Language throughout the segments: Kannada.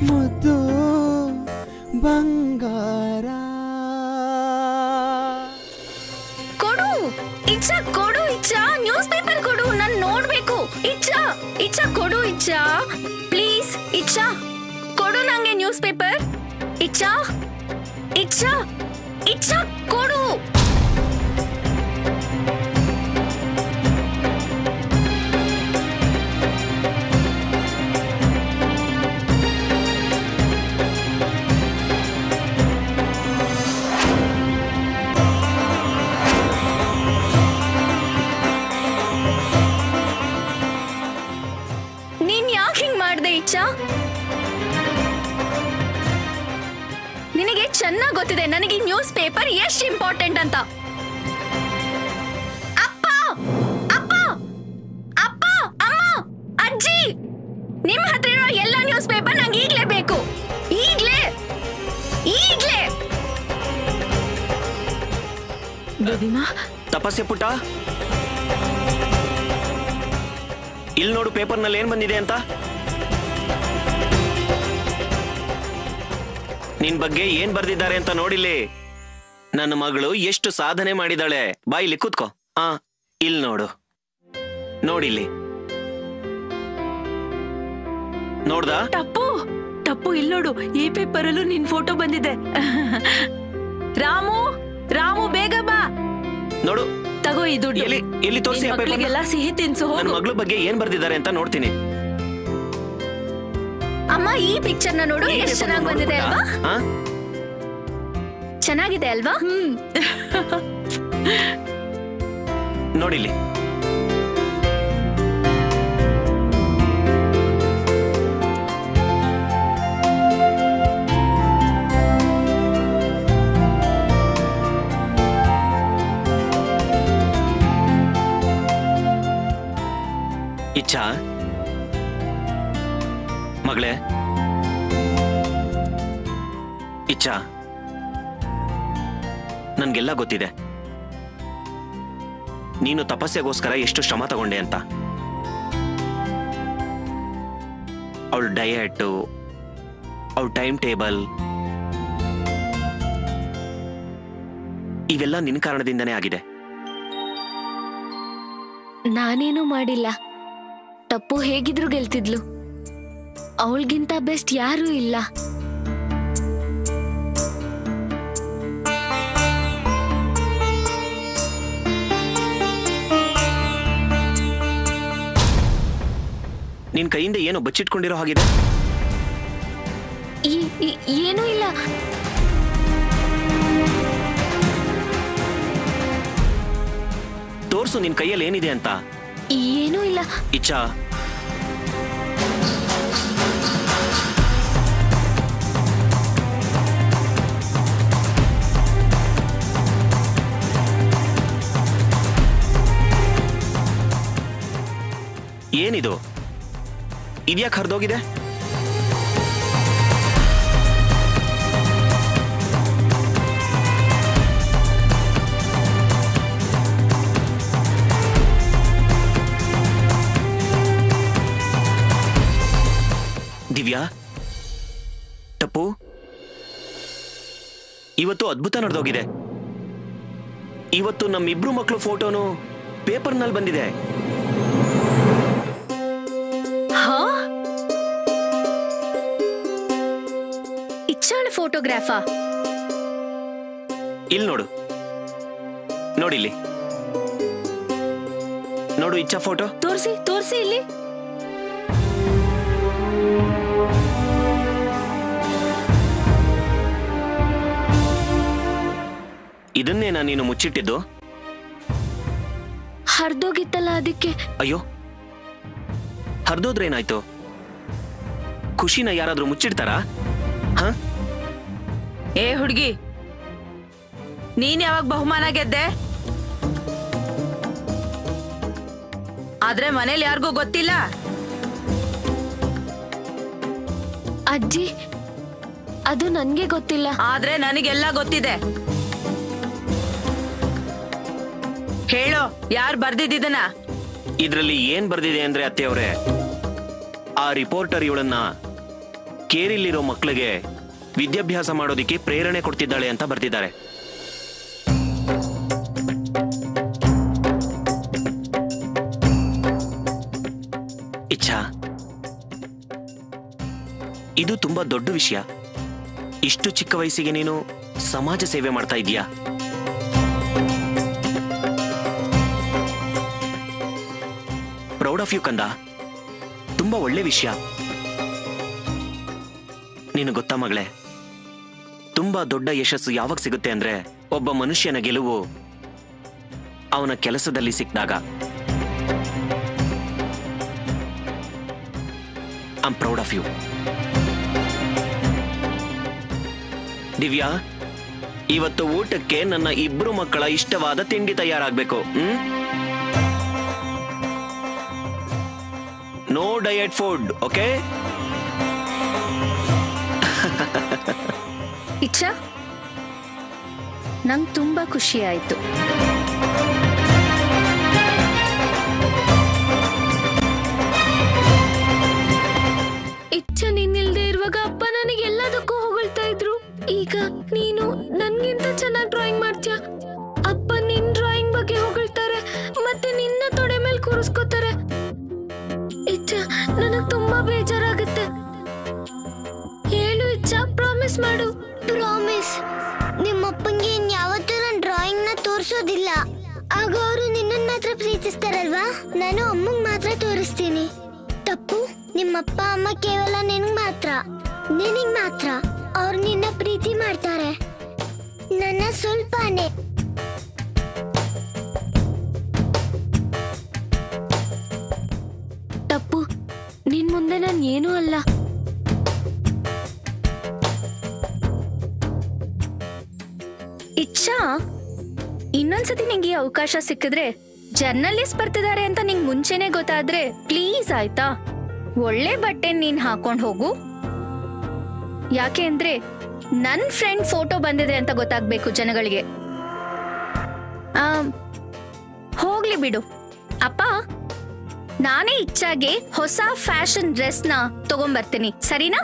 ಮುದ್ದು ಬಂಗಾರ. ಕೊಡು ಇಚ್ಛಾ, ಕೊಡು ಇಚ್ಛಾ, ನ್ಯೂಸ್ ಪೇಪರ್ ಕೊಡು, ನಾನು ನೋಡ್ಬೇಕು. ಇಚ್ಛಾ ಇಚ್ಛಾ ಕೊಡು ಇಚ್ಛಾ, ಪ್ಲೀಸ್ ಇಚ್ಛಾ ಕೊಡು ನಂಗೆ ನ್ಯೂಸ್ ಪೇಪರ್. ಇಚ್ಛಾ ಇಚ್ಛಾ ಇಚ್ಛಾ ಕೊಡು. ನೀನ್ ಯಾಕೆ ಹಿಂಗ್ ಮಾಡ್ದೆ ಇಚ್ಛಾ? ನಿನಗೆ ಚೆನ್ನಾಗ್ ಗೊತ್ತಿದೆ ನನಗೆ ನ್ಯೂಸ್ ಪೇಪರ್ ಎಷ್ಟು ಇಂಪಾರ್ಟೆಂಟ್ ಅಂತ. ಅಪ್ಪ ಅಪ್ಪ ಅಪ್ಪ ಅಮ್ಮ ಅಜ್ಜಿ, ನಿಮ್ ಹತ್ರ ಇರೋ ಎಲ್ಲ ನ್ಯೂಸ್ ಪೇಪರ್ ನಂಗೆ ಈಗ್ಲೇ ಬೇಕು. ಈಗ್ಲೇ ಈಗ್ಲೇ. ಬೇಬಿಮಾ ತಪಸ್ಸೆ ಪುಟ್ಟ, ಇಲ್ಲಿ ನೋಡು ಪೇಪರ್ ನಲ್ಲಿ ಏನ್ ಬಂದಿದೆ ಅಂತ. ನಿನ್ ಬಗ್ಗೆ ಏನ್ ಬರ್ದಿದ್ದಾರೆ ಅಂತ ನೋಡಿಲ್ಲಿ. ನನ್ನ ಮಗಳು ಎಷ್ಟು ಸಾಧನೆ ಮಾಡಿದಾಳೆ. ಬಾ ಇಲ್ಲಿ ಕೂತ್ಕೋ. ಇಲ್ಲಿ ನೋಡು, ನೋಡಿಲ್ಲಿ. ನೋಡ್ದಾ? ಟಪ್ಪು ಟಪ್ಪು ಇಲ್ಲಿ ನೋಡು, ಈ ಪೇಪರ್ ಅಲ್ಲೂ ನಿನ್ ಫೋಟೋ ಬಂದಿದೆ. ರಾಮು ರಾಮು ಬೇಗ ಬಾ. ನೋಡು, ತಗೋ ಈ ದುಡ್ಡು. ಎಲ್ಲಿ ತೋರಿಸಿ? ಮಕ್ಕಳಿಗೆಲ್ಲ ಸಿಹಿ ತಿನ್ಸು. ನನ್ನ ಮಗಳ ಬಗ್ಗೆ ಏನ್ ಬರ್ದಿದ್ದಾರೆ ಅಂತ ನೋಡ್ತೀನಿ. ಅಮ್ಮ ಈ ಪಿಕ್ಚರ್ ನ ನೋಡು, ಎಷ್ಟು ಚೆನ್ನಾಗಿ ಬಂದಿದೆ ಅಲ್ವಾ? ಚೆನ್ನಾಗಿದೆ ಅಲ್ವಾ? ನೋಡಿಲ್ಲಿ. ಇಚ್ಛಾ ಮಗಳೇ, ಇಚ್ಛಾ ನನ್ಗೆಲ್ಲ ಗೊತ್ತಿದೆ ನೀನು ತಪಸ್ಸೆಗೋಸ್ಕರ ಎಷ್ಟು ಶ್ರಮ ತಗೊಂಡೆ ಅಂತ. ಅವಳ ಡಯಟ್, ಅವಳ ಟೈಮ್ ಟೇಬಲ್, ಇವೆಲ್ಲ ನಿನ್ನ ಕಾರಣದಿಂದನೇ ಆಗಿದೆ. ನಾನೇನು ಮಾಡಿಲ್ಲ. ತಪ್ಪು ಹೇಗಿದ್ರು ಗೆಲ್ತಿದ್ಲು. ಅವಳಿಗಿಂತ ಬೆಸ್ಟ್ ಯಾರೂ ಇಲ್ಲ. ನಿನ್ ಕೈಯಿಂದ ಏನೋ ಬಚ್ಚಿಟ್ಕೊಂಡಿರೋ ಹಾಗಿದೆ. ಏನೂ ಇಲ್ಲ. ತೋರ್ಸು ನಿನ್ ಕೈಯಲ್ಲಿ ಏನಿದೆ ಅಂತ. ಏನೂ ಇಲ್ಲ. ಇಚ್ಛಾ, ಏನಿದು? ಇದ್ಯಾಕೆ ಹರಿದೋಗಿದೆ? ದಿವ್ಯಾ, ಟಪ್ಪು, ಇವತ್ತು ಅದ್ಭುತ ನಡೆದೋಗಿದೆ. ಇವತ್ತು ನಮ್ಮಿಬ್ರು ಮಕ್ಕಳು ಫೋಟೋನು ಪೇಪರ್ನಲ್ಲಿ ಬಂದಿದೆ. ಇಚ್ಛಾಳ ಫೋಟೋಗ್ರಾಫಾ? ಇಲ್ಲಿ ನೋಡು, ನೋಡಿಲ್ಲಿ ನೋಡು ಇಚ್ಛಾ ಫೋಟೋ. ತೋರಿಸಿ ತೋರಿಸಿ ಇಲ್ಲಿ. ಇದನ್ನೇನಾ ನೀನು ಮುಚ್ಚಿಟ್ಟಿದ್ದು? ಹರಿದೋಗಿತ್ತಲ್ಲ ಅದಕ್ಕೆ. ಅಯ್ಯೋ, ಹರಿದೋದ್ರೇನಾಯ್ತು? ಖುಷಿನ ಯಾರಾದ್ರೂ ಮುಚ್ಚಿಡ್ತಾರಾ? ಏ ಹುಡುಗಿ, ನೀನ್ ಯಾವಾಗ ಬಹುಮಾನ ಗೆದ್ದೆ? ಆದ್ರೆ ಮನೇಲಿ ಯಾರಿಗೂ ಗೊತ್ತಿಲ್ಲ. ಅಜ್ಜಿ, ಅದು ನನ್ಗೆ ಗೊತ್ತಿಲ್ಲ. ಆದ್ರೆ ನನಗೆಲ್ಲ ಗೊತ್ತಿದೆ. ಹೇಳೋ, ಯಾರು ಬರ್ದಿದ್ದನ? ಇದ್ರಲ್ಲಿ ಏನ್ ಬರ್ದಿದೆ ಅಂದ್ರೆ ಅತ್ತೆಯವ್ರೆ, ಆ ರಿಪೋರ್ಟರ್ ಇವಳನ್ನ ಕೇರಿಲಿರೋ ಮಕ್ಕಳಿಗೆ ವಿದ್ಯಾಭ್ಯಾಸ ಮಾಡೋದಿಕ್ಕೆ ಪ್ರೇರಣೆ ಕೊಡ್ತಿದ್ದಾಳೆ ಅಂತ ಬರ್ತಿದ್ದಾರೆ. ಇಚ್ಛಾ, ಇದು ತುಂಬಾ ದೊಡ್ಡ ವಿಷಯ. ಇಷ್ಟು ಚಿಕ್ಕ ವಯಸ್ಸಿಗೆ ನೀನು ಸಮಾಜ ಸೇವೆ ಮಾಡ್ತಾ ಇದೀಯಾ. ಪ್ರೌಡ್ ಆಫ್ ಯು ಕಂದ. ತುಂಬಾ ಒಳ್ಳೆ ವಿಷಯ. ನೀನು ಗೊತ್ತಾ ಮಗಳೇ, ತುಂಬಾ ದೊಡ್ಡ ಯಶಸ್ಸು ಯಾವಾಗ ಸಿಗುತ್ತೆ ಅಂದ್ರೆ ಒಬ್ಬ ಮನುಷ್ಯನ ಗೆಲುವು ಅವನ ಕೆಲಸದಲ್ಲಿ ಸಿಕ್ಕಿದಾಗ. I am proud of you. Divya, ಇವತ್ತು ಊಟಕ್ಕೆ ನನ್ನ ಇಬ್ರು ಮಕ್ಕಳ ಇಷ್ಟವಾದ ತಿಂಡಿ ತಯಾರಾಗಬೇಕು. No diet food, okay? Ichchha, ನಂಗೆ ತುಂಬಾ ಖುಷಿ ಆಯ್ತು. ಇಚ್ಛಾ ನೀನಿಲ್ದೇ ಇರುವಾಗ ಅಪ್ಪ ನನಗೆ ಎಲ್ಲದಕ್ಕೂ ಹೊಗಳ್ತಾ ಇದ್ರು. ಈಗ ನೀನು ನನ್ಗಿಂತ ಚೆನ್ನಾಗಿ ಡ್ರಾಯಿಂಗ್ ಮಾಡ್ತೀಯ. ಅಪ್ಪ ನಿನ್ ಡ್ರಾಯಿಂಗ್ ಬಗ್ಗೆ ಹೊಗಳ್ತಾರೆ, ಮತ್ತೆ ನಿನ್ನ ತೊಡೆ ಮೇಲೆ ಕೂರಿಸ್ಕೋತಾರೆ. ಇಚ್ಛಾ, ನನಗ್ ತುಂಬಾ ಬೇಜಾರಾಗುತ್ತೆ. ಹೇಳು ಇಚ್ಛಾ, ಪ್ರಾಮಿಸ್ ಮಾಡು. ಪ್ರಾಮಿಸ್. ನಿಮ್ಮಪ್ಪಂಗೆ ಇನ್ಯಾವತ್ತೂ ನನ್ನ ಡ್ರಾಯಿಂಗ್ ನ ತೋರಿಸೋದಿಲ್ಲ. ಆಗ ಅವರು ನಿನ್ನನ್ ಮಾತ್ರ ಪ್ರೀತಿಸ್ತಾರಲ್ವಾ? ನಾನು ಅಮ್ಮಂಗ್ ಮಾತ್ರ ತೋರಿಸ್ತೀನಿ. ತಪ್ಪು. ನಿಮ್ಮಪ್ಪ ಅಮ್ಮ ಕೇವಲ ನಿನಗ್ ಮಾತ್ರ ಅವ್ರು ನಿನ್ನ ಪ್ರೀತಿ ಮಾಡ್ತಾರೆ, ನನ್ನ ಸ್ವಲ್ಪನೇ. ತಪ್ಪು. ನಿನ್ ಮುಂದೆ ನಾನು ಏನೂ ಅಲ್ಲ. ಇಚ್ಛಾ, ಇನ್ನೊಂದ್ಸತಿ ನಿಂಗೆ ಈ ಅವಕಾಶ ಸಿಕ್ಕಿದ್ರೆ ಜರ್ನಲಿಸ್ಟ್ ಬರ್ತಿದ್ದಾರೆ ಅಂತ ನಿಂಗೆ ಮುಂಚೆನೆ ಗೊತ್ತಾದ್ರೆ ಪ್ಲೀಸ್, ಆಯ್ತಾ? ಒಳ್ಳೆ ಬಟ್ಟೆ ನೀನ್ ಹಾಕೊಂಡ್ ಹೋಗು. ಯಾಕೆ ಅಂದ್ರೆ ನನ್ ಫ್ರೆಂಡ್ ಫೋಟೋ ಬಂದಿದೆ ಅಂತ ಗೊತ್ತಾಗ್ಬೇಕು ಜನಗಳಿಗೆ. ಹೋಗ್ಲಿ ಬಿಡು. ಅಪ್ಪ, ನಾನೇ ಇಚ್ಛಾಗೆ ಹೊಸ ಫ್ಯಾಷನ್ ಡ್ರೆಸ್ ನ ತಗೊಂಡ್ಬರ್ತೀನಿ, ಸರಿನಾ?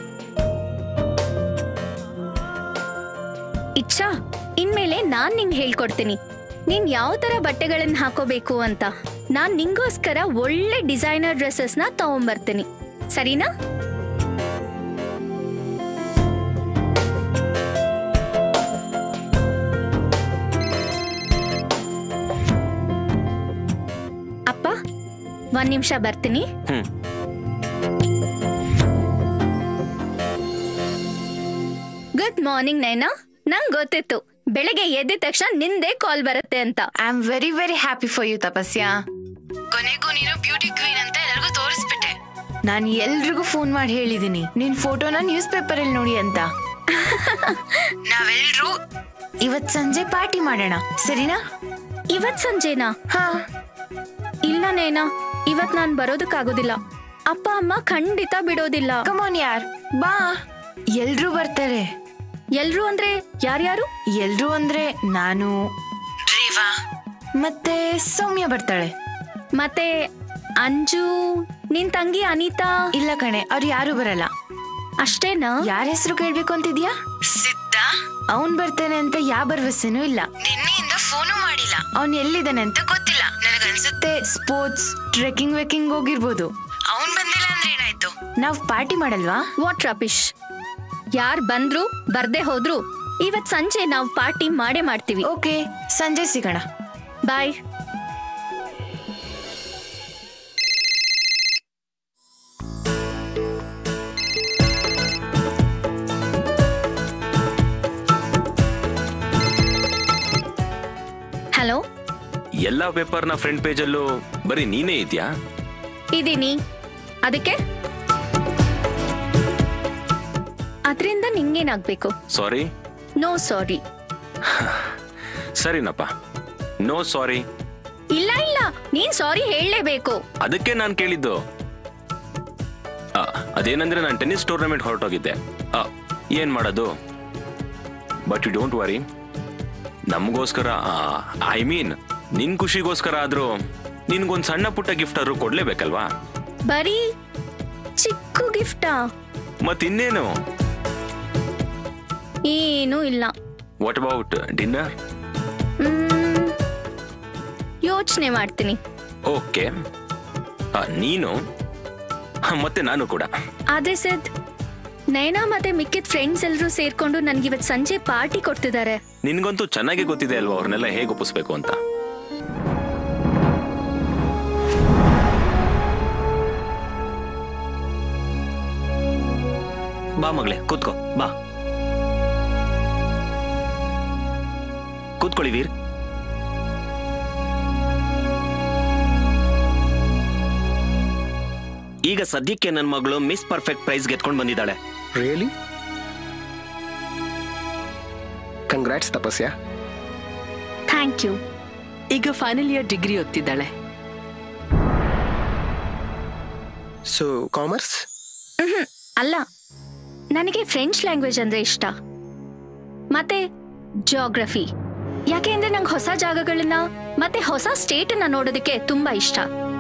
ಇಚ್ಛಾ, ಇನ್ಮೇಲೆ ನಾನ್ ನಿಂಗೆ ಹೇಳ್ಕೊಡ್ತೀನಿ ನೀನ್ ಯಾವ ತರ ಬಟ್ಟೆಗಳನ್ನ ಹಾಕೋಬೇಕು ಅಂತ. ನಾನ್ ನಿಂಗೋಸ್ಕರ ಒಳ್ಳೆ ಡಿಸೈನರ್ ಡ್ರೆಸ್ಸಸ್ ನ ತಗೊಂಡ್ಬರ್ತೀನಿ, ಸರಿನಾ? ಅಪ್ಪ, ಒಂದ್ ನಿಮಿಷ ಬರ್ತೀನಿ. Good morning Naina. ನಂಗ್ ಗೊತ್ತಿತ್ತು ಬೆಳಗ್ಗೆ ಎದ್ದ ತಕ್ಷಣ ನಿಂದೇ ಕಾಲ್ ಬರುತ್ತೆ ಅಂತ. I am very very happy for you Tapasya. ಕೊನೆಗೂ ನೀನು ಬ್ಯೂಟಿ ಕ್ವೀನ್ ಅಂತ ಎಲ್ಲರಿಗೂ ತೋರಿಸ್ಬಿಟ್ಟೆ. ನಾನು ಎಲ್ರಿಗೂ ಫೋನ್ ಮಾಡಿ ಹೇಳಿದೀನಿ ನಿನ್ ಫೋಟೋನ ನ್ಯೂಸ್ ಪೇಪರ್ ಅಲ್ಲಿ ನೋಡಿ ಅಂತ. ನಾವೆಲ್ರೂ ಇವತ್ ಸಂಜೆ ಪಾರ್ಟಿ ಮಾಡೋಣ, ಸರಿನಾ? ಇವತ್ ಸಂಜೆನಾ? ಹಾ. ಇಲ್ಲ ನೇನಾ, ಇವತ್ ನಾನ್ ಬರೋದಕ್ಕಾಗೋದಿಲ್ಲ. ಅಪ್ಪ ಅಮ್ಮ ಖಂಡಿತ ಬಿಡೋದಿಲ್ಲ. ಕಮಾನ್ ಯಾರ್, ಬಾ. ಎಲ್ರೂ ಬರ್ತಾರೆ. ಎಲ್ರು ಅಂದ್ರೆ ಯಾರ್ಯಾರು? ಎಲ್ರೂ ಅಂದ್ರೆ ನಾನು, ರೇವಾ ಮತ್ತೆ ಸೌಮ್ಯ ಬರ್ತಾಳೆ. ಮತ್ತೆ ಅಂಜು, ನಿನ್ ತಂಗಿ ಅನಿತಾ? ಇಲ್ಲ ಕಣೆ, ಅವ್ರು ಯಾರು ಬರಲ್ಲ. ಅಷ್ಟೇನಾ? ಯಾರ ಹೆಸರು ಕೇಳ್ಬೇಕು ಅಂತಿದ್ಯಾ? ಸಿದ್ಧ. ಅವನ್ ಬರ್ತೇನೆ ಅಂತ ಯಾವ ಭರವಸೆನೂ ಇಲ್ಲ. ನಿನ್ನೆಯಿಂದ ಫೋನು ಮಾಡಿಲ್ಲ. ಅವನ್ ಎಲ್ಲಿದ್ದಾನೆ ಅಂತ ಗೊತ್ತಿಲ್ಲ. ನನಗನ್ಸುತ್ತೆ ಸ್ಪೋರ್ಟ್ಸ್ ಟ್ರೆಕ್ಕಿಂಗ್ ವೆಕ್ಕಿಂಗ್ ಹೋಗಿರ್ಬೋದು. ಅವನ್ ಬಂದಿಲ್ಲ ಅಂದ್ರೆ ಏನಾಯ್ತು? ನಾವ್ ಪಾರ್ಟಿ ಮಾಡಲ್ವಾ? What rubbish. ಯಾರ್ ಬಂದ್ರು ಬರ್ದೇ ಹೋದ್ರು ಇವತ್ ಸಂಜೆ ನಾವು ಪಾರ್ಟಿ ಮಾಡೇ ಮಾಡ್ತೀವಿ. ಓಕೆ, ಸಂಜೆ ಸಿಗೋಣ. ಬಾಯ್. ಹಲೋ. ಎಲ್ಲಾ ಪೇಪರ್ನ ಫ್ರಂಟ್ ಪೇಜಲ್ಲೂ ಬರೀ ನೀನೇ ಇದೆಯಾ? ಇದೀನಿ. ಅದಕ್ಕೆ ಅದರಿಂದ ನಿಂಗೇನಾಗ್ಬೇಕು? ಸಾರಿ. No sorry. ಸರಿನಪ್ಪ, no sorry. ಇಲ್ಲ ಇಲ್ಲ, ನೀನ್ ಸಾರಿ ಹೇಳಲೇಬೇಕು. ಅದಕ್ಕೆ ನಾನು ಕೇಳಿದ್ದು. ಅದೇನಂದ್ರೆ ನಾನು ಟೆನ್ನಿಸ್ ಟೂರ್ನಮೆಂಟ್ ಹೊರಟೋಗಿದ್ದೆ. ಏನ್ ಮಾಡೋದು? ಬಟ್ ಯು ಡೋಂಟ್ ವರಿ, ನಮಗೋಸ್ಕರ, ಐ ಮೀನ್ ನಿನ್ ಖುಷಿಗೋಸ್ಕರ ಆದ್ರೂ ನಿನ್ಗೊಂದ್ ಸಣ್ಣ ಪುಟ್ಟ ಗಿಫ್ಟ್ ಆದ್ರೂ ಕೊಡ್ಲೇಬೇಕಲ್ವಾ? ಬರೀ ಚಿಕ್ಕ ಗಿಫ್ಟಾ? ಮತ್ತಿನ್ನೇನು? ಏನೂ ಇಲ್ಲ. What about dinner? ಯೋಚನೆ ಮಾಡ್ತೀನಿ. ಓಕೆ, ನೀನು ಮತ್ತೆ ನಾನು ಕೂಡ. ಆದ್ರೆ ಸಿದ್, ನಯನಾ ಮತ್ತೆ ಮಿಕ್ಕಿದ ಫ್ರೆಂಡ್ಸ್ ಎಲ್ಲರೂ ಸೇರ್ಕೊಂಡು ನನ್ಗಿವತ್ ಸಂಜೆ ಪಾರ್ಟಿ ಕೊಡ್ತಿದ್ದಾರೆ. ನಿನ್ಗಂತೂ ಚೆನ್ನಾಗಿ ಗೊತ್ತಿದೆ ಅಲ್ವಾ ಅವ್ರನ್ನೆಲ್ಲ ಹೇಗೆ ಒಪ್ಪಿಸ್ಬೇಕು ಅಂತ. ಬಾ ಮಗಳೇ, ಕೂತ್ಕೋ, ಬಾ ಕೂತ್ಕೊಳ್ಳಿ ವೀರ್. ಈಗ ಸದ್ಯಕ್ಕೆ ನನ್ನ ಮಗಳು ಮಿಸ್ ಪರ್ಫೆಕ್ಟ್ ಪ್ರೈಸ್ ಗೆದ್ಕೊಂಡು ಬಂದಿದ್ದಾಳೆ. Really? Congrats Tapasya. Thank you. ಈಗ ಫೈನಲ್ ಇಯರ್ ಡಿಗ್ರಿ ಓದ್ತಿದ್ದಾಳೆ. So commerce? ಅಲ್ಲ, ನನಗೆ ಫ್ರೆಂಚ್ ಲ್ಯಾಂಗ್ವೇಜ್ ಅಂದ್ರೆ ಇಷ್ಟ, ಮತ್ತೆ ಜಿಯೋಗ್ರಫಿ. ಯಾಕೆ ಅಂದ್ರೆ ನಂಗೆ ಹೊಸ ಜಾಗಗಳನ್ನ ಮತ್ತೆ ಹೊಸ ಸ್ಟೇಟ್ ಅನ್ನ ನೋಡೋದಕ್ಕೆ ತುಂಬಾ ಇಷ್ಟ.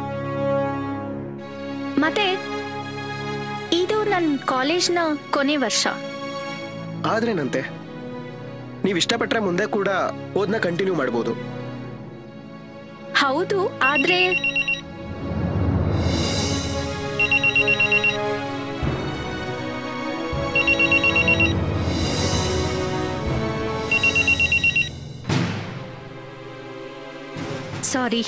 ಮತ್ತೆ ಇದು ನನ್ನ ಕಾಲೇಜ್ನ ಕೊನೆ ವರ್ಷ. ಆದ್ರೇನಂತೆ, ನೀವು ಇಷ್ಟಪಟ್ರೆ ಮುಂದೆ ಕೂಡ ಓದ್ನ ಕಂಟಿನ್ಯೂ ಮಾಡ್ಬೋದು. ಹೌದು, ಆದ್ರೆ ಸಾರಿ.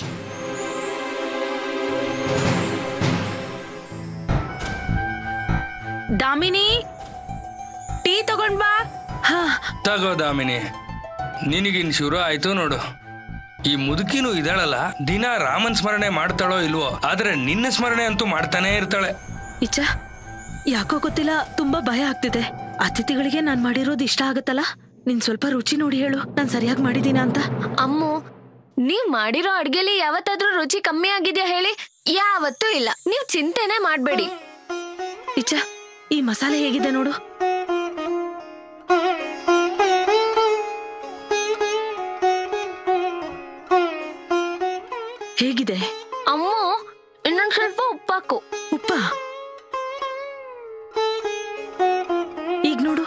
ದಾಮಿನಿ, ಟೀ ತಗೊಂಡ್ ಬಾ. ತಗೋ ದಾಮಿನಿ, ನಿನಗಿನ್ ಶುರು ಆಯ್ತು ನೋಡು. ಈ ಮುದುಕಿನೂ ಇದ್ದಾಳಲ್ಲ, ದಿನ ರಾಮನ್ ಸ್ಮರಣೆ ಮಾಡ್ತಾಳೋ ಇಲ್ವೋ, ಆದ್ರೆ ನಿನ್ನ ಸ್ಮರಣೆ ಅಂತೂ ಮಾಡ್ತಾನೆ ಇರ್ತಾಳೆ. ಇಚ್ಚ, ಯಾಕೋ ಗೊತ್ತಿಲ್ಲ, ತುಂಬಾ ಭಯ ಆಗ್ತಿದೆ. ಅತಿಥಿಗಳಿಗೆ ನಾನ್ ಮಾಡಿರೋದು ಇಷ್ಟ ಆಗತ್ತಲ್ಲ? ನಿನ್ ಸ್ವಲ್ಪ ರುಚಿ ನೋಡಿ ಹೇಳು, ನಾನ್ ಸರಿಯಾಗಿ ಮಾಡಿದೀನ ಅಂತ. ಅಮ್ಮು, ನೀವ್ ಮಾಡಿರೋ ಅಡ್ಗೆಲಿ ಯಾವತ್ತಾದ್ರೂ ರುಚಿ ಕಮ್ಮಿ ಆಗಿದ್ಯಾ ಹೇಳಿ? ಯಾವತ್ತೂ ಇಲ್ಲ. ನೀವ್ ಚಿಂತೆನೆ ಮಾಡ್ಬೇಡಿ. ಇಚ್ಚ, ಈ ಮಸಾಲೆ ಹೇಗಿದೆ ನೋಡು. ಹೇಗಿದೆ? ಅಮ್ಮು, ಇನ್ನೊಂದ್ ಸ್ವಲ್ಪ ಉಪ್ಪಾಕು. ಉಪ್ಪ? ಈಗ ನೋಡು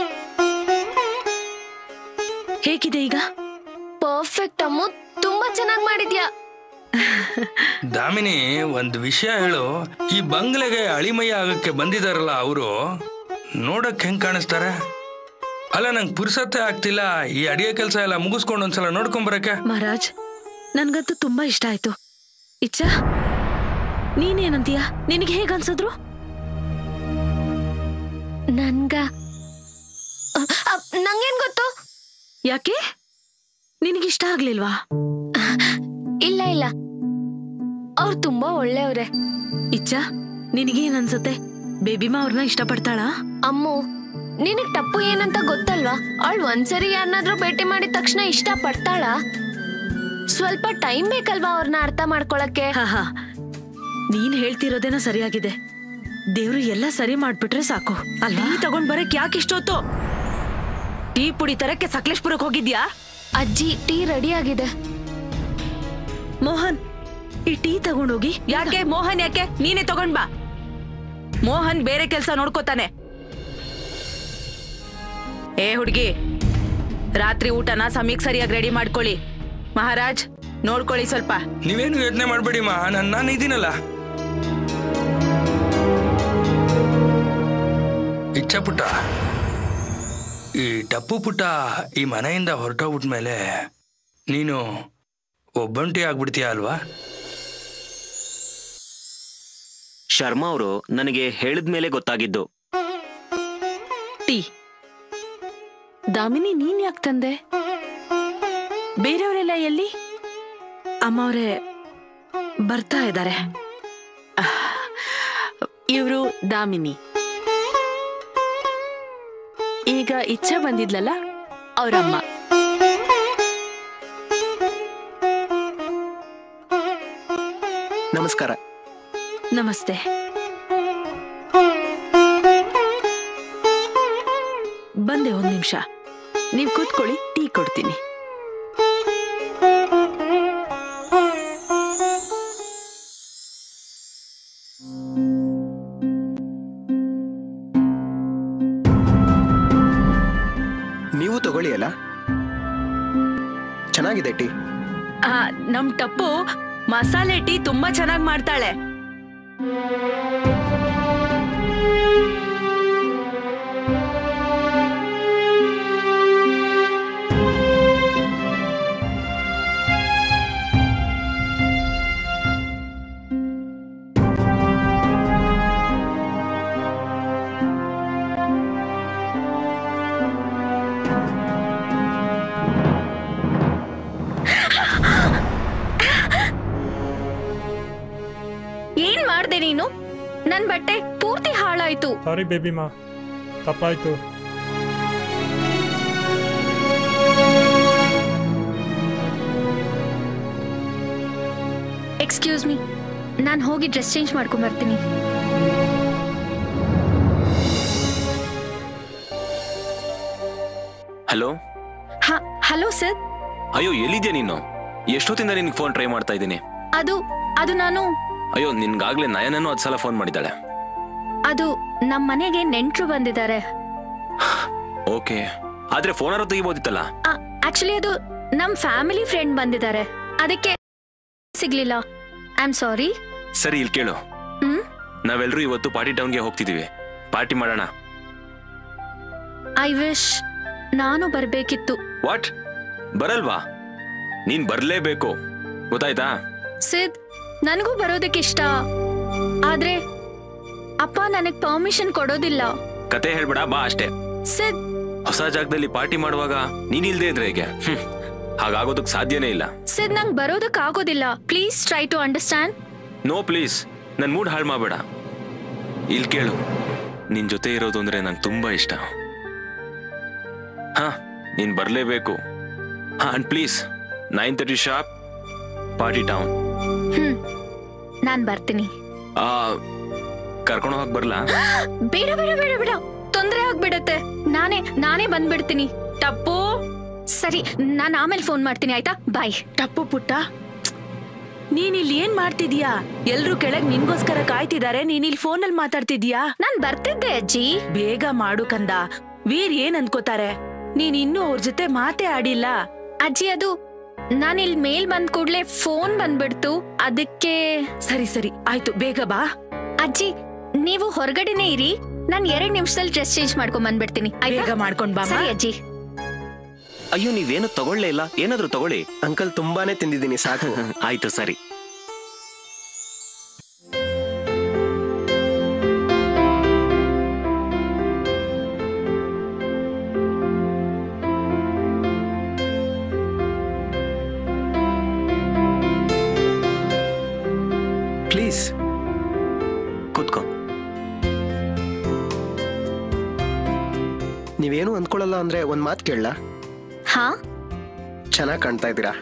ಹೇಗಿದೆ ಈಗ? ಪರ್ಫೆಕ್ಟ್ ಅಮ್ಮು, ತುಂಬಾ ಚೆನ್ನಾಗಿ ಮಾಡಿದ್ಯಾ. ದಾಮಿನಿ, ಒಂದ್ ವಿಷಯ ಹೇಳು. ಈ ಬಂಗ್ಲೆಗೆ ಅಳಿಮಯ್ಯ ಆಗಕ್ಕೆ ಬಂದಿದಾರಲ್ಲ ಅವರು, ನೋಡಕ್ ಹೆಂಗ್ ಕಾಣಿಸ್ತಾರೆ? ಅಲ್ಲ, ನಂಗೆ ಪುರ್ಸತ್ತೆ ಆಗ್ತಿಲ್ಲ ಈ ಅಡಿಗೆ ಕೆಲಸ ಎಲ್ಲ ಮುಗಿಸ್ಕೊಂಡು ಒಂದ್ಸಲ ನೋಡ್ಕೊಂಬರಕ್ಕೆ. ಮಹಾರಾಜ್, ನನ್ಗಂತೂ ತುಂಬಾ ಇಷ್ಟ ಆಯ್ತು. ಇಚ್ಚ, ನೀನೇನಂತೀಯ? ನಿನಗೆ ಹೇಗ ಅನ್ಸಿದ್ರು? ನಂಗೇನ್ ಗೊತ್ತು? ಯಾಕೆ, ನಿನಗಿಷ್ಟ ಆಗ್ಲಿಲ್ವಾ? ಇಲ್ಲ ಇಲ್ಲ, ಅವ್ರು ತುಂಬಾ ಒಳ್ಳೆಯವ್ರೆ. ಇಚ್ಚ, ನಿನಗೇನ್ ಅನ್ಸುತ್ತೆ? ಬೇಬಿಮಾ ಅವ್ರನ್ನ ಇಷ್ಟ ಪಡ್ತಾಳಾ? ಅಮ್ಮು, ನಿನಗ್ ಟಪ್ಪು ಏನಂತ ಗೊತ್ತಲ್ವಾ? ಅವಳು ಒಂದ್ಸರಿ ಯಾರನ್ನಾದ್ರೂ ಭೇಟಿ ಮಾಡಿದ ತಕ್ಷಣ ಇಷ್ಟ ಪಡ್ತಾಳಾ? ಸ್ವಲ್ಪ ಟೈಮ್ ಬೇಕಲ್ವಾ ಅವ್ರನ್ನ ಅರ್ಥ ಮಾಡ್ಕೊಳಕ್ಕೆ? ಹಾ, ನೀನ್ ಹೇಳ್ತಿರೋದೇನೋ ಸರಿಯಾಗಿದೆ. ದೇವ್ರು ಎಲ್ಲ ಸರಿ ಮಾಡ್ಬಿಟ್ರೆ ಸಾಕು ಅಲ್ವಾ? ಟೀ ತಗೊಂಡ್ ಬರಕ್ ಯಾಕೆ ಇಷ್ಟೊತ್ತು? ಟೀ ಪುಡಿ ತರಕ್ಕೆ ಸಕಲೇಶ್ಪುರಕ್ಕೆ ಹೋಗಿದ್ಯಾ? ಅಜ್ಜಿ, ಟೀ ರೆಡಿ ಆಗಿದೆ. ಮೋಹನ್, ಈ ಟೀ ತಗೊಂಡೋಗಿ. ಯಾಕೆ ಮೋಹನ್? ಯಾಕೆ ನೀನೇ ತಗೊಂಡ್ ಬಾ. ಮೋಹನ್ ಬೇರೆ ಕೆಲ್ಸ ನೋಡ್ಕೋತಾನೆ. ಏ ಹುಡ್ಗಿ, ರಾತ್ರಿ ಊಟನ ಸಮಯಕ್ಕೆ ಸರಿಯಾಗಿ ರೆಡಿ ಮಾಡ್ಕೊಳ್ಳಿ. ಮಹಾರಾಜ್, ನೋಡ್ಕೊಳ್ಳಿ ಸ್ವಲ್ಪ. ನೀವೇನು ಯೋಚನೆ ಮಾಡ್ಬೇಡಿ ಮಾ, ನಾನು ಇದೀನಲ್ಲ. ಇಚ್ಛಾ ಪುಟ್ಟ, ಈ ಟಪ್ಪು ಪುಟ್ಟ ಈ ಮನೆಯಿಂದ ಹೊರಟೋಗ್ಬಿಟ್ಮೇಲೆ ನೀನು ಒಬ್ಬಂಟಿ ಆಗ್ಬಿಡ್ತೀಯ ಅಲ್ವಾ? ಶರ್ಮಾ ಅವರು ನನಗೆ ಹೇಳಿದ್ಮೇಲೆ ಗೊತ್ತಾಗಿದ್ದು. ಟೀ ದಾಮಿನಿ, ನೀನ್ ಯಾಕೆ ತಂದೆ? ಬೇರೆಯವರೆಲ್ಲ ಎಲ್ಲಿ? ಅಮ್ಮವ್ರೆ ಬರ್ತಾ ಇದ್ದಾರೆ. ಇವರು ದಾಮಿನಿ. ಈಗ ಇಚ್ಛೆ ಬಂದಿದ್ಲಲ್ಲ, ಅವರಮ್ಮ. ನಮಸ್ಕಾರ. ನಮಸ್ತೆ. ಬಂದೆ, ಒಂದ್ ನಿಮಿಷ. ನೀವ್ ಕೂತ್ಕೊಳ್ಳಿ, ಟೀ ಕೊಡ್ತೀನಿ. ತಗೊಳ್ಳಿ ಅಲ್ಲ. ಚೆನ್ನಾಗಿದೆ ಟೀ. ನಮ್ ಟಪ್ಪು ಮಸಾಲೆ ಟೀ ತುಂಬಾ ಚೆನ್ನಾಗಿ ಮಾಡ್ತಾಳೆ. ಏನ್ ಮಾಡ್ದೆ ನೀನು? ನನ್ ಬಟ್ಟೆ ಪೂರ್ತಿ ಹಾಳಾಯ್ತು. ಸಾರಿ ಬೇಬಿ ಮಾ, ತಪ್ಪಾಯ್ತು. ಎಕ್ಸ್ಕ್ಯೂಸ್ ಮೀ, ನಾನು ಹೋಗಿ ಡ್ರೆಸ್ ಚೇಂಜ್ ಮಾಡ್ಕೊಂಡ್ ಬರ್ತೀನಿ. ಹಲೋ. Hello sir. ಅಯ್ಯೋ, ಎಲ್ಲಿದ್ಯಾ ನೀನು? ಎಷ್ಟೊತ್ತಿಂದ ನಿನ್ಗೆ ಫೋನ್ ಟ್ರೈ ಮಾಡ್ತಾ ಇದ್ದೀನಿ. ಅದು ನಾನು. ಅಯ್ಯೋ, ನಿನ್ಗಾಗ್ಲೇ ನಯನನ್ನು 10 ಸಲ ಫೋನ್ ಮಾಡಿದ್ದಾಳೆ. ಅದು ನಮ್ಮ ಮನೆಗೆ ನೆಂಟ್ರು ಬಂದಿದ್ದಾರೆ. ಓಕೆ, ಆದ್ರೆ ಫೋನಾರು ತೆಗಿಬೋದಿತ್ತಲ್ಲ. ಆಕ್ಚುಲಿ ಅದು ನಮ್ ಫ್ಯಾಮಿಲಿ ಫ್ರೆಂಡ್ ಬಂದಿದ್ದಾರೆ, ಅದಕ್ಕೆ ಸಿಗ್ಲಿಲ್ಲ. I am sorry. ಸರಿ, ಇಲ್ಲಿ ಕೇಳು. ನಾವೆಲ್ಲರೂ ಇವತ್ತು ಪಾರ್ಟಿ ಟೌನ್ಗೆ ಹೋಗ್ತಿದೀವಿ. ಪಾರ್ಟಿ ಮಾಡೋಣ. ಐ ವಿಶ್ ನಾನು ಬರ್ಬೇಕಿತ್ತು. ವಾಟ್? ಬರಲ್ವಾ? ನೀನ್ ಬರ್ಲೇಬೇಕು, ಗೊತ್ತಾಯ್ತಾ? ಸಿದ್, ನನಗೂ ಬರೋದಕ್ಕೆ ಇಷ್ಟ, ಆದ್ರೆ ಅಪ್ಪ ನನಗ್ ಪರ್ಮಿಷನ್ ಕೊಡೋದಿಲ್ಲ. ಕತೆ ಹೇಳ್ಬೇಡ, ಬಾ ಅಷ್ಟೇ. ಸಿದ್, ಹೊಸ ಜಾಗದಲ್ಲಿ ಪಾರ್ಟಿ ಮಾಡುವಾಗ ನೀನ್ ಇಲ್ದೇ ಇದ್ರೆ ಹೇಗೆ? ಹಾಗಾಗೋದಕ್ ಸಾಧ್ಯನೇ ಇಲ್ಲ. ಸಿದ್, ನಂಗ್ ಬರೋದಕ್ ಆಗೋದಿಲ್ಲ. Please try to understand. No please, ನನ್ ಮೂಡ್ ಹಾಳು ಮಾಡ್ಬೇಡ. ಇಲ್ಲಿ ಕೇಳು, ನಿನ್ ಜೊತೆ ಇರೋದು ಅಂದ್ರೆ ನಂಗೆ ತುಂಬಾ ಇಷ್ಟ. ನೀನ್ ಬರ್ಲೇಬೇಕು. And please 9:30 sharp, party town. ನಾನ್ ಬರ್ತೀನಿ. ಕರ್ಕೊಂಡು ಹೋಗಿ ಬರ್ಲಾ? ಬೇಡ ಬೇಡ ಬೇಡ ಬೇಡ, ತೊಂದ್ರೆ ಆಗ್ಬಿಡತ್ತೆ. ನಾನೇ ಬಂದ್ಬಿಡ್ತೀನಿ. ಟಪ್ಪು, ಸರಿ, ನಾನು ಆಮೇಲೆ ಫೋನ್ ಮಾಡ್ತೀನಿ, ಆಯ್ತಾ? ಬಾಯ್. ಟಪ್ಪು ಪುಟ್ಟ, ನೀನ್ ಇಲ್ಲಿ ಏನ್ ಮಾಡ್ತಿದ್ಯಾ? ಎಲ್ರು ಕೆಳಗ್ ನಿನ್ಗೋಸ್ಕರ ಕಾಯ್ತಿದ್ದಾರೆ, ನೀನ್ ಇಲ್ಲಿ ಫೋನಲ್ಲಿ ಮಾತಾಡ್ತಿದ್ಯಾ? ನಾನ್ ಬರ್ತಿದ್ದೆ ಅಜ್ಜಿ. ಬೇಗ ಮಾಡು ಕಂದ. ವೀರ್ ಏನ್ ಅನ್ಕೋತಾರೆ? ನೀನ್ ಇನ್ನೂ ಅವ್ರ ಜೊತೆ ಮಾತೇ ಆಡಿಲ್ಲ. ಅಜ್ಜಿ, ಅದು ನಾನ್ ಇಲ್ಲಿ ಮೇಲ್ ಬಂದ್ ಕೂಡ್ಲೆ ಫೋನ್ ಬಂದ್ಬಿಡ್ತು, ಅದಕ್ಕೆ. ಸರಿ ಸರಿ ಆಯ್ತು, ಬೇಗ ಬಾ. ಅಜ್ಜಿ, ನೀವು ಹೊರಗಡೆನೆ ಇರಿ, ನಾನ್ 2 ನಿಮಿಷದಲ್ಲಿ ಡ್ರೆಸ್ ಚೇಂಜ್ ಮಾಡ್ಕೊಂಡ್ ಬಂದ್ಬಿಡ್ತೀನಿ. ಬೇಗ ಮಾಡ್ಕೊಂಡ್ ಬಾ. ಸರಿ ಅಜ್ಜಿ. ಅಯ್ಯೋ, ನೀವೇನು ತಗೊಳ್ಳೇ ಇಲ್ಲ. ಏನಾದ್ರೂ ತಗೊಳ್ಳಿ. ಅಂಕಲ್, ತುಂಬಾನೇ ತಿಂದಿದ್ದೀನಿ, ಸಾಕು. ಆಯ್ತು, ಸರಿ. ಪ್ಲೀಸ್ ಕೂತ್ಕೋ. ನೀವೇನು ಅಂದ್ಕೊಳ್ಳಲ್ಲ ಅಂದ್ರೆ ಒಂದ್ ಮಾತು ಕೇಳಲ್ಲ? ಹಾ, ಚೆನ್ನಾಗಿ ಕಾಣ್ತಾ ಇದ್ದೀರಾ.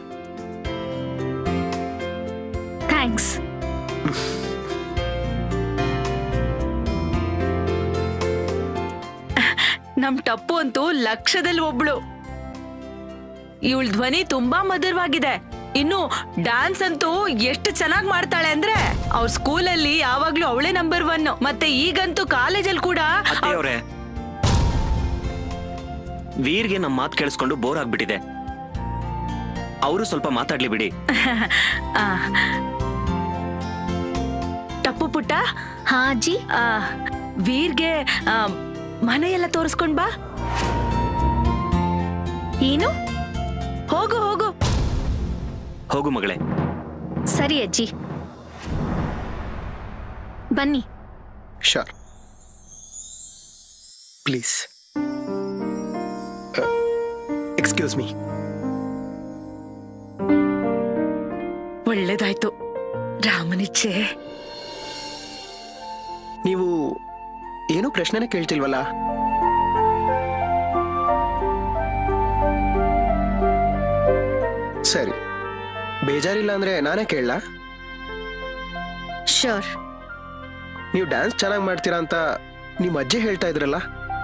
ಥ್ಯಾಂಕ್ಸ್. ನಮ್ ಟಪ್ಪು ಅಂತೂ ಲಕ್ಷದಲ್ಲಿ ಒಬ್ಳು. ಇವಳ ಧ್ವನಿ ತುಂಬಾ ಮಧುರವಾಗಿದೆ. ಇನ್ನು ಡ್ಯಾನ್ಸ್ ಅಂತೂ ಎಷ್ಟು ಚೆನ್ನಾಗಿ ಮಾಡ್ತಾಳೆ ಅಂದ್ರೆ ಅವ್ರ ಸ್ಕೂಲಲ್ಲಿ ಯಾವಾಗ್ಲೂ ಅವಳೇ ನಂಬರ್ 1. ಮತ್ತೆ ಈಗಂತೂ ಕಾಲೇಜಲ್ಲಿ ಕೂಡ. ಅತ್ತೆಯವ್ರೆ, ವೀರ್ಗೆ ನಮ್ಮ ಮಾತು ಕೇಳಿಸ್ಕೊಂಡು ಬೋರ್ ಆಗ್ಬಿಟ್ಟಿದೆ. ಅವರು ಸ್ವಲ್ಪ ಮಾತಾಡ್ಲಿ ಬಿಡಿ. ಟಪ್ಪು ಪುಟ್ಟ. ಹಾ ಅಜ್ಜಿ. ವೀರ್ಗೆ ಮನೆಯೆಲ್ಲ ತೋರಿಸ್ಕೊಂಡ್ ಬಾ. ಏನು? ಹೋಗು ಹೋಗು ಹೋಗು ಮಗಳೇ. ಸರಿ ಅಜ್ಜಿ, ಬನ್ನಿ. ಶೋರ್, ಪ್ಲೀಸ್. Excuse me. ಒಳ್ಳೇದಾಯ್ತು, ರಾಮನಿಚ್ಛೆ. ನೀವು ಏನೂ ಪ್ರಶ್ನೆನೇ ಕೇಳ್ತಿಲ್ವಲ್ಲ? ಸರಿ, ಬೇಜಾರಿಲ್ಲ ಅಂದ್ರೆ ನಾನೇ ಕೇಳಲಾ? ಶೋರ್. ನೀವು ಡ್ಯಾನ್ಸ್ ಚೆನ್ನಾಗಿ ಮಾಡ್ತೀರಾ ಅಂತ ನಿಮ್ಮ ಅಜ್ಜಿ ಹೇಳ್ತಾ ಇದ್ರಲ್ಲ?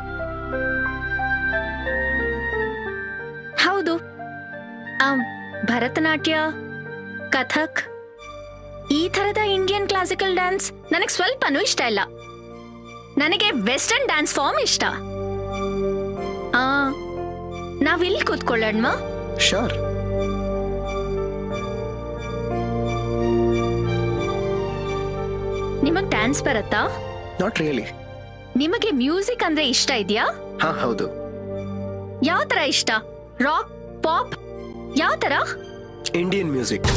ಹೌದು. ಭರತನಾಟ್ಯ, ಕಥಕ್, ಈ ತರದ ಇಂಡಿಯನ್ ಕ್ಲಾಸಿಕಲ್ ಡ್ಯಾನ್ಸ್ ನನಗೆ ಸ್ವಲ್ಪನೂ ಇಷ್ಟ ಇಲ್ಲ. ನನಗೆ ವೆಸ್ಟರ್ನ್ ಡ್ಯಾನ್ಸ್ ಫಾರ್ಮ್ ಇಷ್ಟ. ನಾವಿಲ್ಲಿ ಕೂತ್ಕೊಳ್ಳೋಣ. ಶೋರ್. ನಿಮಗ್ ಡ್ಯಾನ್ಸ್ ಬರತ್ತಾ? Not really. ನಿಮಗೆ ಮ್ಯೂಸಿಕ್ ಅಂದ್ರೆ ಇಷ್ಟ ಇದೆಯಾ? ಹಾ ಹೌದು. ಯಾವ ತರ ಇಷ್ಟ? ರಾಕ್, ಪಾಪ್, ಯಾವ ತರ? Indian music.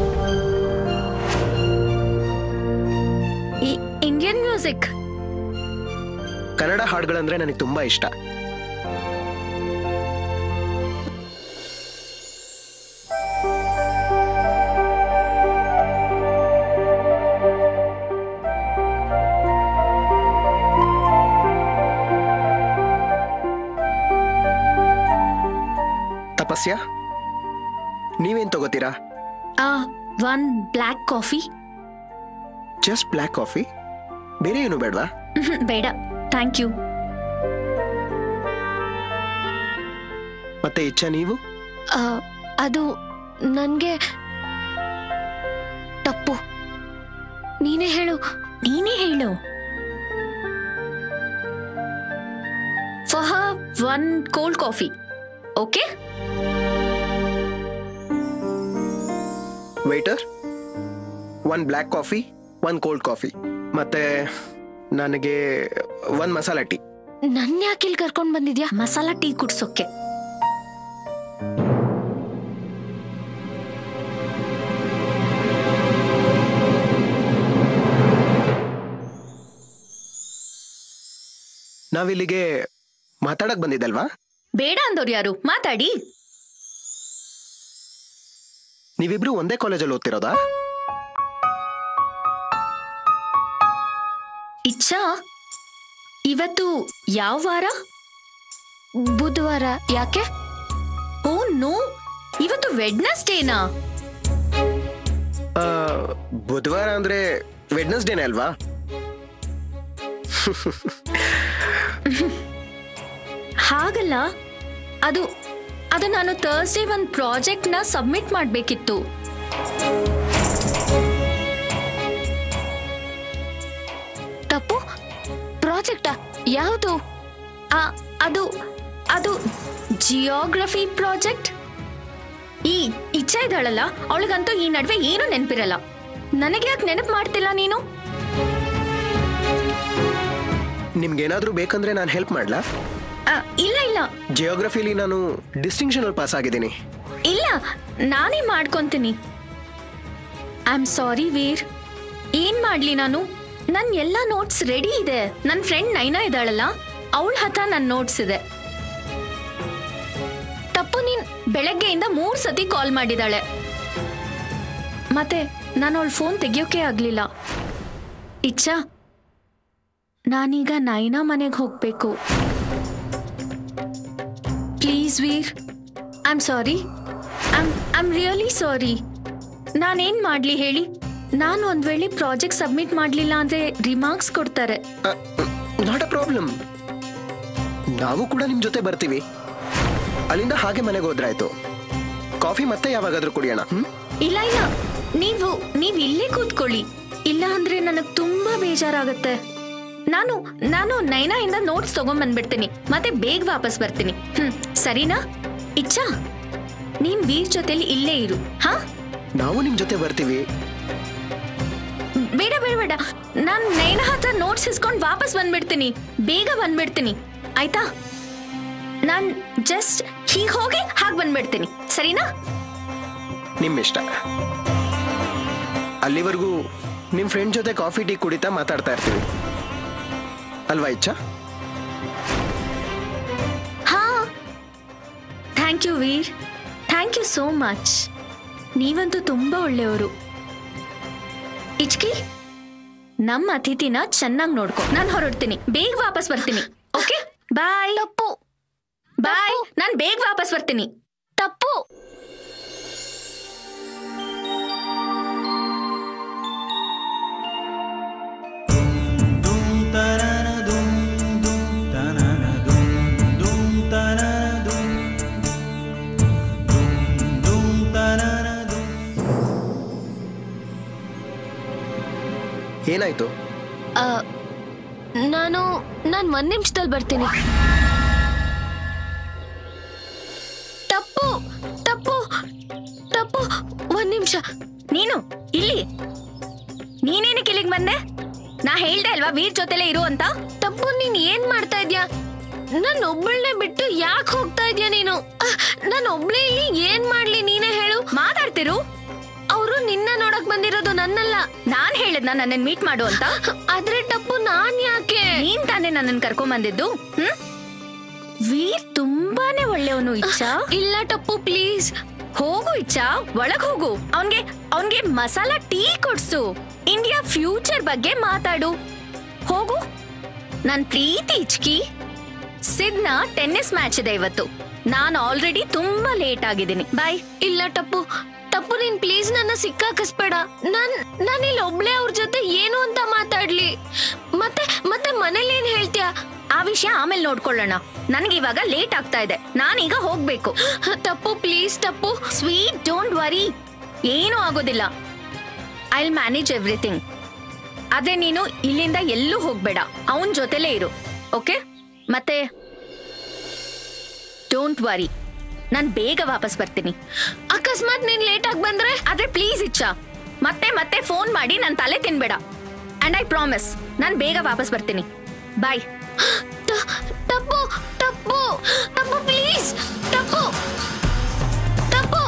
Indian music. Kannada ಹಾಡುಗಳಂದ್ರೆ ನನಗೆ ತುಂಬಾ ಇಷ್ಟ. ತಪಸ್ಯ, ನೀವೇನ್ ತಗೋತೀರಾ? One black coffee. Just black coffee, ಬೇರೆ ಏನು ಬೇಡವಾ? ಬೇಡ, ಥ್ಯಾಂಕ್ ಯು. ಮತ್ತೆ ಇಚ್ಛಾ ನೀವು? ಅದು ನನ್ಗೆ ತಪ್ಪು. ನೀನೇ ಹೇಳು. For her, one cold coffee. Okay? Waiter, one black coffee, one cold coffee, ಮತ್ತೆ ನನಗೆ ಒನ್ ಮಸಾಲಾ ಟೀ. ನನ್ನ ಯಾಕೆ ಇಲ್ಲಿ ಕರ್ಕೊಂಡ್ ಬಂದಿದ್ಯಾ ಮಸಾಲಾ ಟೀ ಕುಡ್ಸೋಕೆ? ನಾವಿಲ್ಲಿಗೆ ಮಾತಾಡಕ್ ಬಂದಿದ್ದಲ್ವಾ? ಬೇಡ ಅಂದವ್ರು ಯಾರು? ಮಾತಾಡಿ. ನೀವಿಬ್ರು ಒಂದೇ ಕಾಲೇಜಲ್ಲಿ ಓದ್ತಿರೋದಾ? ಇಚ್ಛಾ, ಇವತ್ತು ಯಾವ ವಾರ? ಬುಧವಾರ. ಯಾಕೆ? ಓ ನೋ, ಇವತ್ತು ವೆಡ್ನೆಸ್ಡೇನಾ? ಬುಧವಾರ ಅಂದ್ರೆ ವೆಡ್ನೆಸ್ಡೇನೇ ಅಲ್ವಾ? ಹಾಗಲ್ಲ, ಅದು ನಾನು ಥರ್ಸ್ಡೇ ಒಂದು ಪ್ರಾಜೆಕ್ಟ್ ನ ಸಬ್ಮಿಟ್ ಮಾಡ್ಬೇಕಿತ್ತು. ತಪ್ಪು? ಪ್ರಾಜೆಕ್ಟಾ? ಯಾವುದು? ಅದು ಜಿಯೋಗ್ರಫಿ ಪ್ರಾಜೆಕ್ಟ್. ಈ ಇಚ್ಛೆ ಇದ್ದಾಳಲ್ಲ, ಅವಳಿಗಂತೂ ಈ ನಡುವೆ ಏನು ನೆನಪಿರಲ್ಲ. ನನಗೆ ಯಾಕೆ ನೆನಪು ಮಾಡ್ತಿಲ್ಲ ನೀನು? ನಿಮ್ಗೇನಾದ್ರೂ ಬೇಕಂದ್ರೆ ನಾನು ಹೆಲ್ಪ್ ಮಾಡ್ಲಾ? ಇಲ್ಲ. ಜಿಯೋಗ್ರಫಿಲಿ ನಾನು ಡಿಸ್ಟಿಂಕ್ಷನ್ ಅಲ್ಲಿ ಪಾಸ್ ಆಗಿದ್ದೀನಿ. ಇಲ್ಲ, ನಾನೇ ಮಾಡ್ಕೊಂತೀನಿ. ಐ ಆಮ್ ಸಾರಿ ವೀರ್. ಏನ್ ಮಾಡ್ಲಿ ನಾನು? ನನ್ ಎಲ್ಲಾ ನೋಟ್ಸ್ ರೆಡಿ ಇದೆ. ನನ್ನ ಫ್ರೆಂಡ್ ನೈನಾ ಇದ್ದಾಳಲ್ಲ, ಅವಳ ಹತ್ರ ನನ್ನ ನೋಟ್ಸ್ ಇದೆ. ತಪ್ಪು, ನೀನ್ ಬೆಳಗ್ಗೆಯಿಂದ 3 ಸತಿ ಕಾಲ್ ಮಾಡಿದಾಳೆ, ಮತ್ತೆ ನಾನು ಅವಳ ಫೋನ್ ತೆಗಿಯೋಕೆ ಆಗ್ಲಿಲ್ಲ. ಇಚ್ಛಾ, ನಾನೀಗ ನೈನಾ ಮನೆಗೆ ಹೋಗ್ಬೇಕು. Please Veer, I am sorry. I am really sorry. ನಾನೇನ್ ಮಾಡ್ಲಿ ಹೇಳಿ? ನಾನು ಒಂದ್ ವೇಳೆ ಪ್ರಾಜೆಕ್ಟ್ ಸಬ್ಮಿಟ್ ಮಾಡ್ಲಿಲ್ಲ ಅಂದ್ರೆ ರಿಮಾರ್ಕ್ಸ್ ಕೊಡ್ತಾರೆ. Not a problem. ನಾವು ಕೂಡ ನಿಮ್ ಜೊತೆ ಬರ್ತೀವಿ. ಅಲ್ಲಿಂದ ಹಾಗೆ ಮನೆಗೆ ಹೋದ್ರಾಯ್ತು. ಕಾಫಿ ಮತ್ತೆ ಯಾವಾಗಾದ್ರೂ ಕುಡಿಯೋಣ. ಇಲ್ಲ, ನೀವ್ ಇಲ್ಲೇ ಕೂತ್ಕೊಳ್ಳಿ. ಇಲ್ಲ ಅಂದ್ರೆ ನನಗ್ ತುಂಬಾ ಬೇಜಾರಾಗತ್ತೆ. ನಾನು ನೈನಾ ಇಂದ ನೋಟ್ಸ್ ತಗೊಂಡ್ ಬಂದ್ಬಿಡ್ತೀನಿ, ಮತ್ತೆ ಬೇಗ ವಾಪಸ್ ಬರ್ತೀನಿ. ಸರಿನಾ? ಇಚ್ಛಾ, ನೀನ್ ವೀರ್ ಜೊತೆಲಿ ಇಲ್ಲೇ ಇರು. ಹಾ, ನಾವು ನಿಮ್ ಜೊತೆ ಬರ್ತೀವಿ. ಬೇಡ, ನಾನ್ ನೈನಾ ಹತ್ರ ನೋಟ್ಸ್ ಇಸ್ಕೊಂಡ್ ವಾಪಸ್ ಬಂದ್ಬಿಡ್ತೀನಿ. ಬೇಗ ಬಂದ್ಬಿಡ್ತೀನಿ, ಆಯ್ತಾ? ನಾನ್ ಜಸ್ಟ್ ಹೀಗ್ ಹೋಗಿ ಹಾಗೆ ಬಂದ್ಬಿಡ್ತೀನಿ. ಸರಿನಾ? ನಿಮ್ ಇಷ್ಟ. ಅಲ್ಲಿವರೆಗೂ ನಿಮ್ ಫ್ರೆಂಡ್ ಜೊತೆ ಕಾಫಿ ಟೀ ಕುಡಿತಾ ಮಾತಾಡ್ತಾ ಇರ್ತೀವಿ ಅಲ್ವಾ ಇಚ್ಛಾ? ಹಾ, thank you Veer. Thank you so much. ನೀವಂತೂ ತುಂಬಾ ಒಳ್ಳೆಯವರು. ಇಚ್ಕಿ, ನಮ್ಮ ಅತಿಥಿನ ಚೆನ್ನಾಗಿ ನೋಡ್ಕೊ. ನಾನು ಹೊರಡ್ತೀನಿ, ಬೇಗ ವಾಪಸ್ ಬರ್ತೀನಿ. Okay, bye. ತಪ್ಪು. ಬಾಯ್, ನಾನು ಬೇಗ ವಾಪಸ್ ಬರ್ತೀನಿ. ತಪ್ಪು. ಏನಾಯ್ತು? ನಾನು 1 ನಿಮಿಷದಲ್ಲಿ ಬರ್ತೀನಿ. ನಿಮಿಷ. ನೀನು ಇಲ್ಲಿ ನೀನೇನಕ್ಕೆ ಇಲ್ಲಿಗೆ ಬಂದೆ? ನಾ ಹೇಳ್ದೆ ಅಲ್ವಾ ವೀರ್ ಜೊತೆಲೇ ಇರು ಅಂತ. ತಪ್ಪು, ನೀನ್ ಏನ್ ಮಾಡ್ತಾ ಇದ್ಯಾ? ನನ್ನ ಒಬ್ಬಳನ್ನೇ ಬಿಟ್ಟು ಯಾಕೆ ಹೋಗ್ತಾ ಇದ್ಯಾ ನೀನು? ನಾನು ಒಬ್ಳೇ ಇಲ್ಲಿ ಏನ್ ಮಾಡ್ಲಿ ನೀನೇ ಹೇಳು. ಮಾತಾಡ್ತಿರು. ಅವರು ನಿನ್ನ ನೋಡಕ್ ಬಂದಿರೋದು ನನ್ನಲ್ಲ. ನಾನ್ ಹೇಳಿದ್ನ ನನ್ನನ್ ಮೀಟ್ ಮಾಡು ಅಂತ. ಆದ್ರೆ ಟಪ್ಪು, ನಾನ್ ಯಾಕೆ? ನೀನ್ ತಾನೇ ನನ್ನನ್ ಕರ್ಕೊಂಡ್ ಬಂದಿದ್ದು. ವೀರ್ ತುಂಬಾನೇ ಒಳ್ಳೆಯವನು ಇಚ್ಛಾ. ಇಲ್ಲ ಟಪ್ಪು, ಪ್ಲೀಸ್ ಹೋಗು ಇಚ್ಛಾ, ಒಳಗ್ ಹೋಗು. ಅವನ್ಗೆ ಮಸಾಲಾ ಟೀ ಕೊಡ್ಸು. ಇಂಡಿಯಾ ಫ್ಯೂಚರ್ ಬಗ್ಗೆ ಮಾತಾಡು. ಹೋಗು. ನನ್ ಪ್ರೀತಿ ಇಚ್ಕಿ. ಸಿದ್ನ ಟೆನ್ನಿಸ್ ಮ್ಯಾಚ್ ಇದೆ ಇವತ್ತು. ನಾನ್ ಆಲ್ರೆಡಿ ತುಂಬಾ ಲೇಟ್ ಆಗಿದ್ದೀನಿ. ಬಾಯ್. ಇಲ್ಲ ಟಪ್ಪು, ಟಪ್ಪು ನೀನ್ ಪ್ಲೀಸ್ ನನ್ನ ಸಿಕ್ಕಾಕಿಸ್ಬೇಡ. ನಾನ್ ಇಲ್ಲಿ ಒಬ್ಳೆ ಅವ್ರ ಜೊತೆ ಏನು ಅಂತ ಮಾತಾಡ್ಲಿ? ಮತ್ತೆ ಮನೇಲಿ ಏನ್ ಹೇಳ್ತೀಯಾ? ಆ ವಿಷಯ ಆಮೇಲೆ ನೋಡ್ಕೊಳ್ಳೋಣ. ನನ್ಗೆ ಇವಾಗ ಲೇಟ್ ಆಗ್ತಾ ಇದೆ. ನಾನೀಗ ಹೋಗ್ಬೇಕು. Tappu please Tappu. Sweet, don't worry. ಏನೂ ಆಗೋದಿಲ್ಲ. I will manage everything. ಆದ್ರೆ ನೀನು ಇಲ್ಲಿಂದ ಎಲ್ಲೂ ಹೋಗ್ಬೇಡ. ಅವನ್ ಜೊತೆಲೇ ಇರು, ಓಕೆ? ಮತ್ತೆ ಡೋಂಟ್ ವರಿ, ನಾನ್ ಬೇಗ ವಾಪಸ್ ಬರ್ತೀನಿ. ಅಕಸ್ಮಾತ್ ನೀನ್ ಲೇಟ್ ಆಗಿ ಬಂದ್ರೆ? ಆದ್ರೆ ಪ್ಲೀಸ್ ಇಚ್ಛಾ, ಮತ್ತೆ ಫೋನ್ ಮಾಡಿ ನನ್ ತಲೆ ತಿನ್ಬೇಡ. ಅಂಡ್ ಐ ಪ್ರಾಮಿಸ್, ನಾನ್ ಬೇಗ ವಾಪಸ್ ಬರ್ತೀನಿ. Bye. Tappu Tappu Tappu please. Tappu Tappu.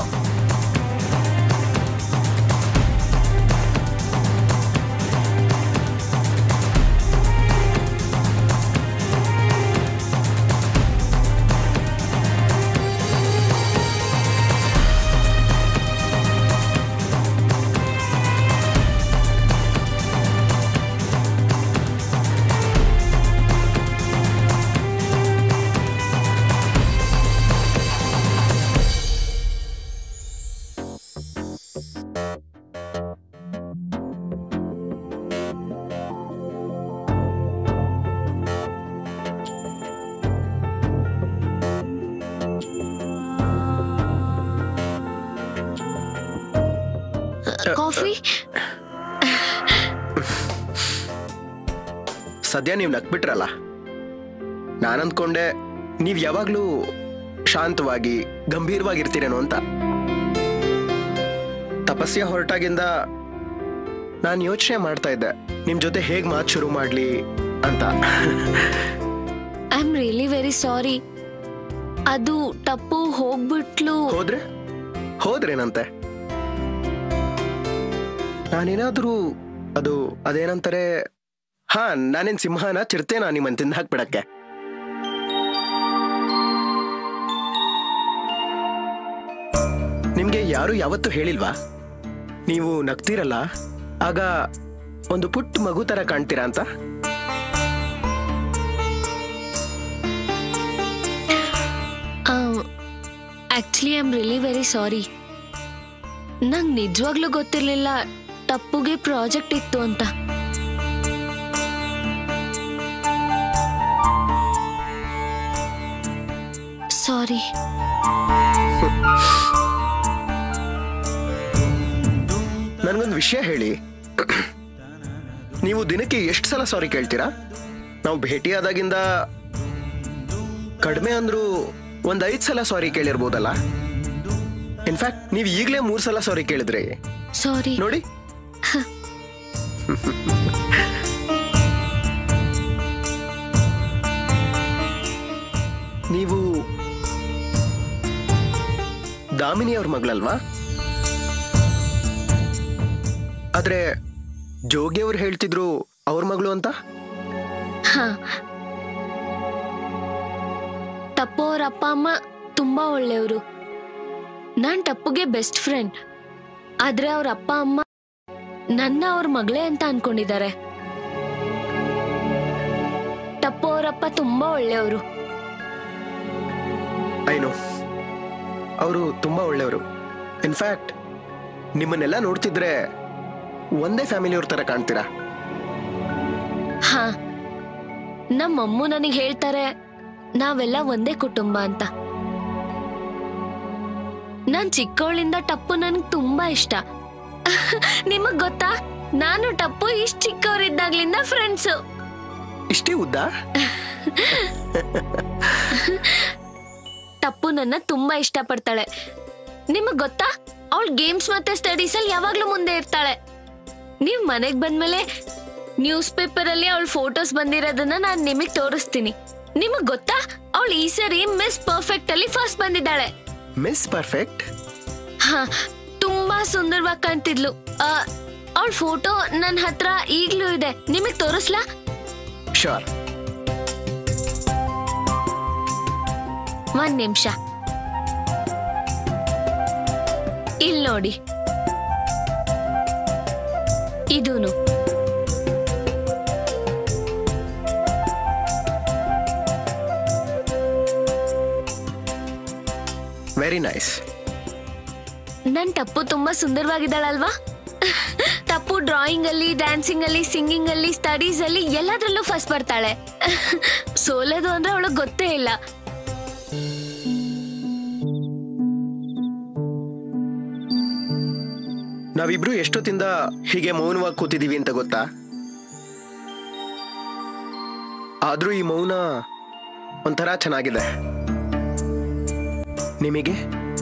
Coffee. ಸದ್ಯ ನೀವು ನಕ್ಬಿಟ್ರಲ್ಲ, ನಾನು ಅಂದ್ಕೊಂಡೆ ನೀವು ಯಾವಾಗ್ಲೂ ಶಾಂತವಾಗಿ ಗಂಭೀರವಾಗಿರ್ತೀರೇನೋ ಅಂತ. ತಪಸ್ಯ ಹೊರಟಾಗಿಂದ ನಾನು ಯೋಚನೆ ಮಾಡ್ತಾ ಇದ್ದೆ ನಿಮ್ ಜೊತೆ ಹೇಗ್ ಮಾತು ಶುರು ಮಾಡ್ಲಿ ಅಂತ. I am really very sorry. ಅದು ಟಪ್ಪು ಹೋಗ್ಬಿಟ್ಲು. ಹೋದ್ರೇನಂತೆ? ನಾನೇನಾದ್ರೂ ಅದೇನಂತಾರೆ, ನಾನೇನ್ ಸಿಂಹನ ಚಿರ್ತೇನಾ ನಿಮ್ಮನ್ ತಿಂದ ಹಾಕ್ಬಿಡಕ್ಕೆ? ನಿಮ್ಗೆ ಯಾರು ಯಾವತ್ತೂ ಹೇಳಿಲ್ವಾ ನೀವು ನಗ್ತೀರಲ್ಲ ಆಗ ಒಂದು ಪುಟ್ಟ ಮಗು ತರ ಕಾಣ್ತೀರಾ ಅಂತ? Actually I am really very sorry. ನಂಗೆ ನಿಜವಾಗ್ಲೂ ಗೊತ್ತಿರ್ಲಿಲ್ಲ ಟಪ್ಪುಗೆ ಪ್ರಾಜೆಕ್ಟ್ ಇತ್ತು ಅಂತ. ಸಾರಿ. ನನ್ಗೊಂದು ವಿಷಯ ಹೇಳಿ, ನೀವು ದಿನಕ್ಕೆ ಎಷ್ಟು ಸಲ ಸಾರಿ ಕೇಳ್ತೀರಾ? ನಾವು ಭೇಟಿಯಾದಾಗಿಂದ ಕಡಿಮೆ ಅಂದ್ರೂ 5 ಸಲ ಸಾರಿ ಕೇಳಿರ್ಬೋದಲ್ಲ. ಇನ್ಫ್ಯಾಕ್ಟ್ ನೀವು ಈಗಲೇ 3 ಸಲ ಸಾರಿ ಕೇಳಿದ್ರಿ. ಸಾರಿ ನೋಡಿ. ನೀವು ದಾಮಿನಿ ಅವ್ರ ಮಗಳಲ್ವಾ? ಆದ್ರೆ ಜೋಗಿ ಅವ್ರು ಹೇಳ್ತಿದ್ರು ಅವ್ರ ಮಗಳು ಅಂತ. ಟಪ್ಪು ಅವ್ರ ಅಪ್ಪ ಅಮ್ಮ ತುಂಬಾ ಒಳ್ಳೆಯವರು. ನಾನ್ ಟಪ್ಪುಗೆ ಬೆಸ್ಟ್ ಫ್ರೆಂಡ್. ಆದ್ರೆ ಅವ್ರ ಅಪ್ಪ ಅಮ್ಮ ನನ್ನ ಅವ್ರ ಮಗಳೇ ಅಂತ ಅನ್ಕೊಂಡಿದ್ದಾರೆ. ಟಪ್ಪು ಅವರಪ್ಪ ತುಂಬಾ ಒಳ್ಳೆಯವರು. ಐನೋ, ಅವರು ತುಂಬಾ ಒಳ್ಳೆಯವರು. ಇನ್ಫ್ಯಾಕ್ಟ್ ನಿಮ್ಮನ್ನೆಲ್ಲ ನೋಡ್ತಿದ್ರೆ ಒಂದೇ ಫ್ಯಾಮಿಲಿಯವ್ರ ತರ ಕಾಣ್ತೀರಾ. ನಮ್ಮಮ್ಮ ನನಗೆ ಹೇಳ್ತಾರೆ ನಾವೆಲ್ಲ ಒಂದೇ ಕುಟುಂಬ ಅಂತ. ನಾನ್ ಚಿಕ್ಕವಳಿಂದ ಟಪ್ಪು ನನ್ಗೆ ತುಂಬಾ ಇಷ್ಟ. ನಿಮಗ್ ಗೊತ್ತಾ, ನಾನು ಟಪ್ಪು ಇಷ್ಟ ಚಿಕ್ಕವರಿದ್ದಾಗ್ಲಿಂದ ಫ್ರೆಂಡ್ಸು. ಇಷ್ಟೇ ಉದ್ದ? ಟಪ್ಪು ನನ್ನ ತುಂಬಾ ಇಷ್ಟ ಪಡ್ತಾಳೆ. ನಿಮಗ್ ಗೊತ್ತಾ, ಅವಳು ಗೇಮ್ಸ್ ಮತ್ತೆ ಸ್ಟಡೀಸ್ ಅಲ್ಲಿ ಯಾವಾಗ್ಲೂ ಮುಂದೆ ಇರ್ತಾಳೆ. ನೀವ್ ಮನೆಗ್ ಬಂದ್ಮೇಲೆ ನ್ಯೂಸ್ ಪೇಪರ್ ಅಲ್ಲಿ ಅವಳ ಫೋಟೋಸ್ ಬಂದಿರೋದನ್ನ ನಾನ್ ನಿಮಗ್ ತೋರಿಸ್ತೀನಿ. ನಿಮಗ್ ಗೊತ್ತಾ, ಅವಳು ಈ ಸರಿ ಮಿಸ್ ಪರ್ಫೆಕ್ಟ್ ಅಲ್ಲಿ ಫಸ್ಟ್ ಬಂದಿದ್ದಾಳೆ. Miss perfect? ಹಾ, ತುಂಬಾ ಸುಂದರವಾಗಿ ಕಾಣ್ತಿದ್ಲು. ಅವಳ ಫೋಟೋ ನನ್ನ ಹತ್ರ ಈಗ್ಲೂ ಇದೆ, ನಿಮಗ್ ತೋರಿಸ್ಲಾ? ಶೋರ್. ಒಂದ್ ನಿಮಿಷ, ಇಲ್ಲಿ ನೋಡಿ, ಇದೂನು. Very nice. ನನ್ ಟಪ್ಪು ತುಂಬಾ ಸುಂದರವಾಗಿದ್ದಾಳಲ್ವಾ? ಟಪ್ಪು ಡ್ರಾಯಿಂಗ್ ಅಲ್ಲಿ, ಡ್ಯಾನ್ಸಿಂಗ್ ಅಲ್ಲಿ, ಸಿಂಗಿಂಗ್ ಅಲ್ಲಿ, ಸ್ಟಡೀಸ್ ಅಲ್ಲಿ ಎಲ್ಲದರಲ್ಲೂ ಫಸ್ಟ್ ಬರ್ತಾಳೆ. ಸೋಲೋದು ಅಂದ್ರೆ ಅವಳಿಗೆ ಗೊತ್ತೇ ಇಲ್ಲ. ನಾವಿಬ್ರು ಎಷ್ಟೊತ್ತಿಂದ ಹೀಗೆ ಮೌನವಾಗಿ ಕೂತಿದೀವಿ ಅಂತ ಗೊತ್ತಾ? ಆದ್ರೂ ಈ ಮೌನ ಒಂಥರ ಚೆನ್ನಾಗಿದೆ. ನಿಮಗೆ?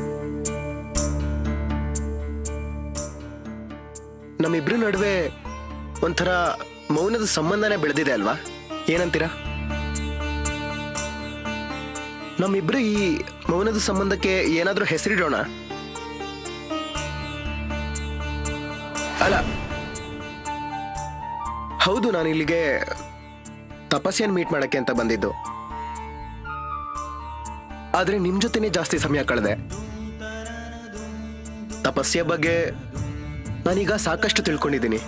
ನಮ್ಮಿಬ್ರು ನಡುವೆ ಒಂಥರ ಮೌನದ ಸಂಬಂಧನೇ ಬೆಳೆದಿದೆ ಅಲ್ವಾ? ಏನಂತೀರಾ? ನಮ್ಮಿಬ್ರು ಈ ಮೌನದ ಸಂಬಂಧಕ್ಕೆ ಏನಾದ್ರೂ ಹೆಸರಿಡೋಣ? ಅಲ್ಲ, ಹೌದು, ನಾನು ಇಲ್ಲಿಗೆ ತಪಸ್ಯನ್ ಮೀಟ್ ಮಾಡಕ್ಕೆ ಅಂತ ಬಂದಿದ್ದು. ಆದ್ರೆ ನಿಮ್ ಜೊತೆನೆ ಜಾಸ್ತಿ ಸಮಯ ಕಳೆದೆ. ತಪಸ್ಯ ಬಗ್ಗೆ ನಾನೀಗ ಸಾಕಷ್ಟು ತಿಳ್ಕೊಂಡಿದ್ದೀನಿ.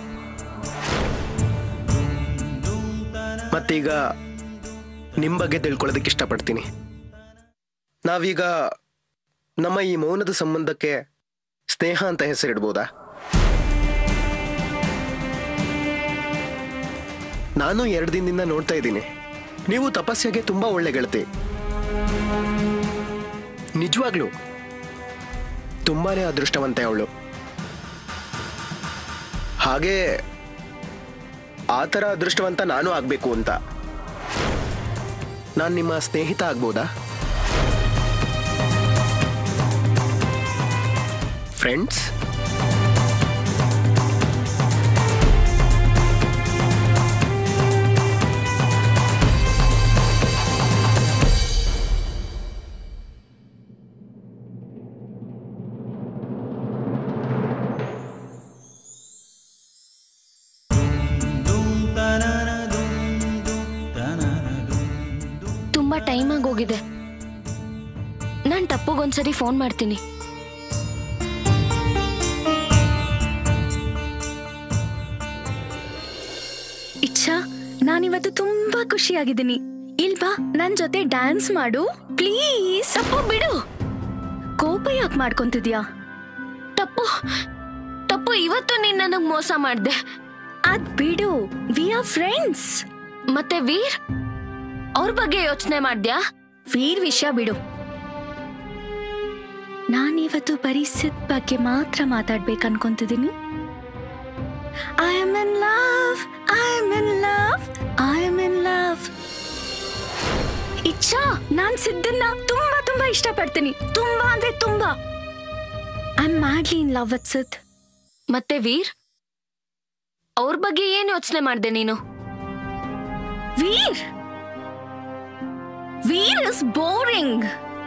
ಮತ್ತೀಗ ನಿಮ್ ಬಗ್ಗೆ ತಿಳ್ಕೊಳ್ಳೋದಕ್ಕೆ ಇಷ್ಟಪಡ್ತೀನಿ. ನಾವೀಗ ನಮ್ಮ ಈ ಮೌನದ ಸಂಬಂಧಕ್ಕೆ ಸ್ನೇಹ ಅಂತ ಹೆಸರಿಡ್ಬೋದಾ? ನಾನು 2 ದಿನದಿಂದ ನೋಡ್ತಾ ಇದ್ದೀನಿ, ನೀವು ತಪಸ್ಯಗೆ ತುಂಬಾ ಒಳ್ಳೆ ಗೆಳತಿ. ನಿಜವಾಗ್ಲು ತುಂಬಾನೇ ಅದೃಷ್ಟವಂತೆ ಅವಳು. ಹಾಗೆ ಆ ಥರ ಅದೃಷ್ಟವಂತ ನಾನು ಆಗ್ಬೇಕು ಅಂತ. ನಾನು ನಿಮ್ಮ ಸ್ನೇಹಿತ ಆಗ್ಬೋದಾ? ಫ್ರೆಂಡ್ಸ್? ತುಂಬಾ ಟೈಮ್ ಆಗೋಗಿದೆ. ನಾನ್ ಟಪ್ಪುಗೊಂದ್ಸರಿ ಫೋನ್ ಮಾಡ್ತೀನಿ. ಇಚ್ಛಾ, ನಾನಿವತ್ತು ತುಂಬಾ ಖುಷಿಯಾಗಿದ್ದೀನಿ. ಇಲ್ವಾ, ನನ್ ಜೊತೆ ಡ್ಯಾನ್ಸ್ ಮಾಡು ಪ್ಲೀಸ್. ಟಪ್ಪು ಬಿಡು. ಕೋಪ ಯಾಕೆ ಮಾಡ್ಕೊಂತಿದ್ಯಾ? ಟಪ್ಪು ಟಪ್ಪು ಇವತ್ತು ನೀನ್ ನನಗ್ ಮೋಸ ಮಾಡ್ದೆ. ಅದ್ ಬಿಡು, ವಿ ಆರ್ ಫ್ರೆಂಡ್ಸ್. ಮತ್ತೆ ವೀರ್, ಅವ್ರ ಬಗ್ಗೆ ಯೋಚನೆ ಮಾಡ್ದ್ಯಾ? ವೀರ್ ವಿಷಯ ಬಿಡು. ನಾನಿವತ್ತು ಪರಿಸ್ಥಿತಿ ಬಗ್ಗೆ ಮಾತ್ರ ಮಾತಾಡ್ಬೇಕು ಅನ್ಕೊಂತಿದ್ದೀನಿ. I am in love, I am in love, I am in love. Ichchha, ನಾನ್ ಸಿದ್ದನ್ನ ತುಂಬಾ ತುಂಬಾ ಇಷ್ಟಪಡ್ತೀನಿ. ತುಂಬಾ ಅಂದ್ರೆ ತುಂಬಾ. I am madly in love with Sid. ಮತ್ತೆ ವೀರ್, ಅವ್ರ ಬಗ್ಗೆ ಏನ್ ಯೋಚನೆ ಮಾಡ್ದೆ ನೀನು? Veer is boring.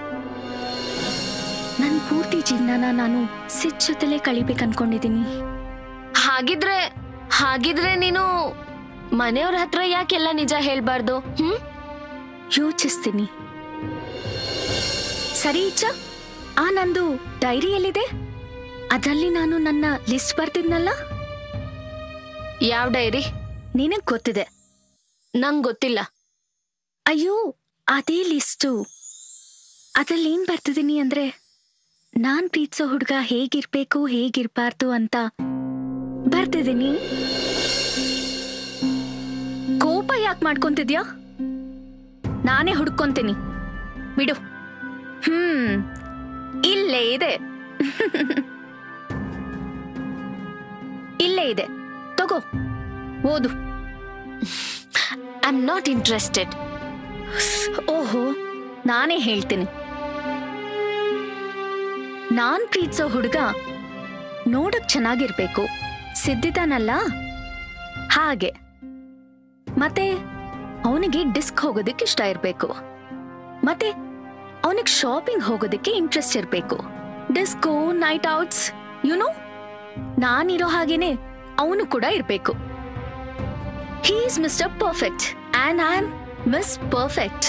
ನನ್ ಪೂರ್ತಿ ಜೀವನನ ನಾನು ಸಿದ್ ಜೊತೆಲೇ ಕಳಿಬೇಕು ಅನ್ಕೊಂಡಿದ್ದೀನಿ. ಹಾಗಿದ್ರೆ ನೀನು ಮನೆಯವ್ರ ಹತ್ರ ಯಾಕೆಲ್ಲ ನಿಜ ಹೇಳ್ಬಾರ್ದು? ಯೋಚಿಸ್ತೀನಿ. ಸರಿ ಇಚ್ಛಾ, ನಂದು ಡೈರಿ ಎಲ್ಲಿದೆ? ಅದರಲ್ಲಿ ನಾನು ನನ್ನ ಲಿಸ್ಟ್ ಬರ್ತಿದ್ನಲ್ಲ. ಯಾವ ಡೈರಿ? ನಿನಗ್ ಗೊತ್ತಿದೆ. ನಂಗ್ ಗೊತ್ತಿಲ್ಲ. ಅಯ್ಯೋ, ಅದೇ ಲಿಸ್ಟು. ಅದ್ರಲ್ಲಿ ಏನ್ ಬರ್ತಿದ್ದೀನಿ ಅಂದ್ರೆ, ನಾನ್ ಪ್ರೀತಿಸೋ ಹುಡ್ಗ ಹೇಗಿರ್ಬೇಕು ಹೇಗಿರ್ಬಾರ್ದು ಅಂತ ಬರ್ತಿದ್ದೀನಿ. ಕೋಪ ಯಾಕೆ ಮಾಡ್ಕೊಂತಿದ್ಯಾ? ನಾನೇ ಹುಡ್ಕೊಂತೀನಿ, ಬಿಡು. ಇಲ್ಲೇ ಇದೆ. ಇಲ್ಲೇ ಇದೆ, ತಗೋ, ಓದು. I am not interested. ಓಹೋ, ನಾನೇ ಹೇಳ್ತೀನಿ. ನಾನ್ ಪ್ರೀತಿಸೋ ಹುಡುಗ ನೋಡಕ್ ಚೆನ್ನಾಗಿರ್ಬೇಕು, ಸಿದ್ಧಿತಾನಲ್ಲ ಹಾಗೆ. ಮತ್ತೆ ಅವನಿಗೆ ಡಿಸ್ಕ್ ಹೋಗೋದಕ್ಕೆ ಇಷ್ಟ ಇರ್ಬೇಕು, ಮತ್ತೆ ಅವನಿಗೆ ಶಾಪಿಂಗ್ ಹೋಗೋದಕ್ಕೆ ಇಂಟ್ರೆಸ್ಟ್ ಇರ್ಬೇಕು. ಡಿಸ್ಕೋ, ನೈಟ್ ಔಟ್ಸ್, ಯುನೋ ನಾನಿರೋ ಹಾಗೇನೆ ಅವನು ಕೂಡ ಇರ್ಬೇಕು. He is mister perfect and I am miss perfect.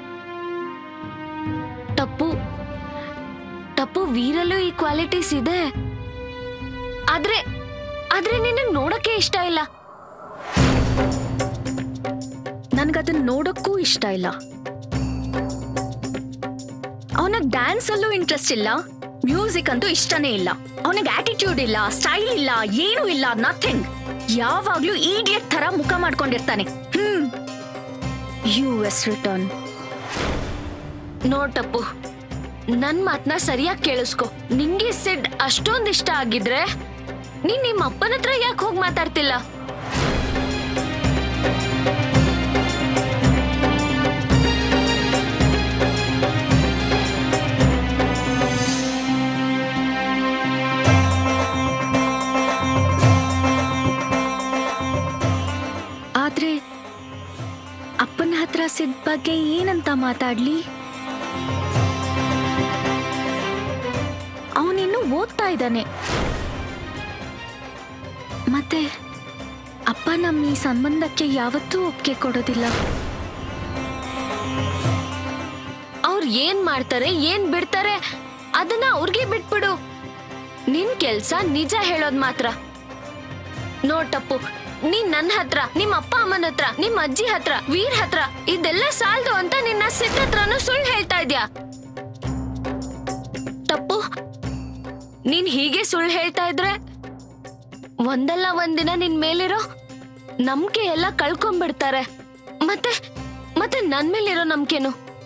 Tappu ವೀರಲ್ಲೂ ಈ ಕ್ವಾಲಿಟೀಸ್ ಇದೆ, ಆದ್ರೆ ನಿನ್ನ ನೋಡಕ್ಕೆ ಇಷ್ಟ ಇಲ್ಲ. ನನ್ಗದನ್ನ ನೋಡಕ್ಕೂ ಇಷ್ಟ ಇಲ್ಲ. ಅವನಿಗೆ ಡ್ಯಾನ್ಸ್ ಅಲ್ಲೂ ಇಂಟ್ರೆಸ್ಟ್ ಇಲ್ಲ, ಮ್ಯೂಸಿಕ್ ಅಂತೂ ಇಷ್ಟನೇ ಇಲ್ಲ. ಅವನಿಗೆ ಆಟಿಟ್ಯೂಡ್ ಇಲ್ಲ, ಸ್ಟೈಲ್ ಇಲ್ಲ, ಏನೂ ಇಲ್ಲ, ನಥಿಂಗ್. ಯಾವಾಗ್ಲೂ ಈಡಿಯಟ್ ತರ ಮುಖ ಮಾಡ್ಕೊಂಡಿರ್ತಾನೆ. US return. ನೋಡ್ ಟಪ್ಪು, ನನ್ ಮಾತನ್ನ ಸರಿಯಾಗಿ ಕೇಳಿಸ್ಕೊ. ನಿಂಗೆ ಸಿಡ್ ಅಷ್ಟೊಂದ್ ಇಷ್ಟ ಆಗಿದ್ರೆ ನೀನ್ ನಿಮ್ಮ ಅಪ್ಪನ ಹತ್ರ ಯಾಕೆ ಹೋಗಿ ಮಾತಾಡ್ತಿಲ್ಲ? ಆದ್ರೆ ಅಪ್ಪನ ಹತ್ರ ಸಿಡ್ ಬಗ್ಗೆ ಏನಂತ ಮಾತಾಡ್ಲಿ? ಅವನಿನ್ನು ಓದ್ತಾ ಇದ್ದಾನೆ. ಮತ್ತೆ ಅಪ್ಪ ನಮ್ಮ ಈ ಸಂಬಂಧಕ್ಕೆ ಯಾವತ್ತೂ ಒಪ್ಪಿಗೆ ಕೊಡೋದಿಲ್ಲ. ಅವ್ರು ಏನ್ ಮಾಡ್ತಾರೆ, ಏನ್ ಬಿಡ್ತಾರೆ ಅದನ್ನ ಅವ್ರಿಗೆ ಬಿಟ್ಬಿಡು. ನಿನ್ ಕೆಲ್ಸ ನಿಜ ಹೇಳೋದ್ ಮಾತ್ರ. ನೋಟಪ್ಪು, ನೀನ್ ನನ್ನ ಹತ್ರ, ನಿಮ್ಮ ಅಪ್ಪ ಅಮ್ಮನ ಹತ್ರ, ನಿಮ್ಮ ಅಜ್ಜಿ ಹತ್ರ, ವೀರ್ ಹತ್ರ ಇದೆಲ್ಲ ಸಾಲ್ದು ಅಂತ ನಿನ್ನ ಸಿದ್ಧ ಹತ್ರನೂ ಸುಳ್ಳು ಹೇಳ್ತಾ ಇದ್ಯಾ? ತಪ್ಪು. ನೀನ್ ಹೀಗೆ ಸುಳ್ಳು ಹೇಳ್ತಾ ಇದ್ರೆ ಒಂದಲ್ಲ ಒಂದಿನ ನಿನ್ ಮೇಲಿರೋ ನಂಬಿಕೆ ಎಲ್ಲ ಕಳ್ಕೊಂಡ್ಬಿಡ್ತಾರೆ. ಮತ್ತೆ ನನ್ ಮೇಲಿರೋ ನಂಬಿಕೆನು,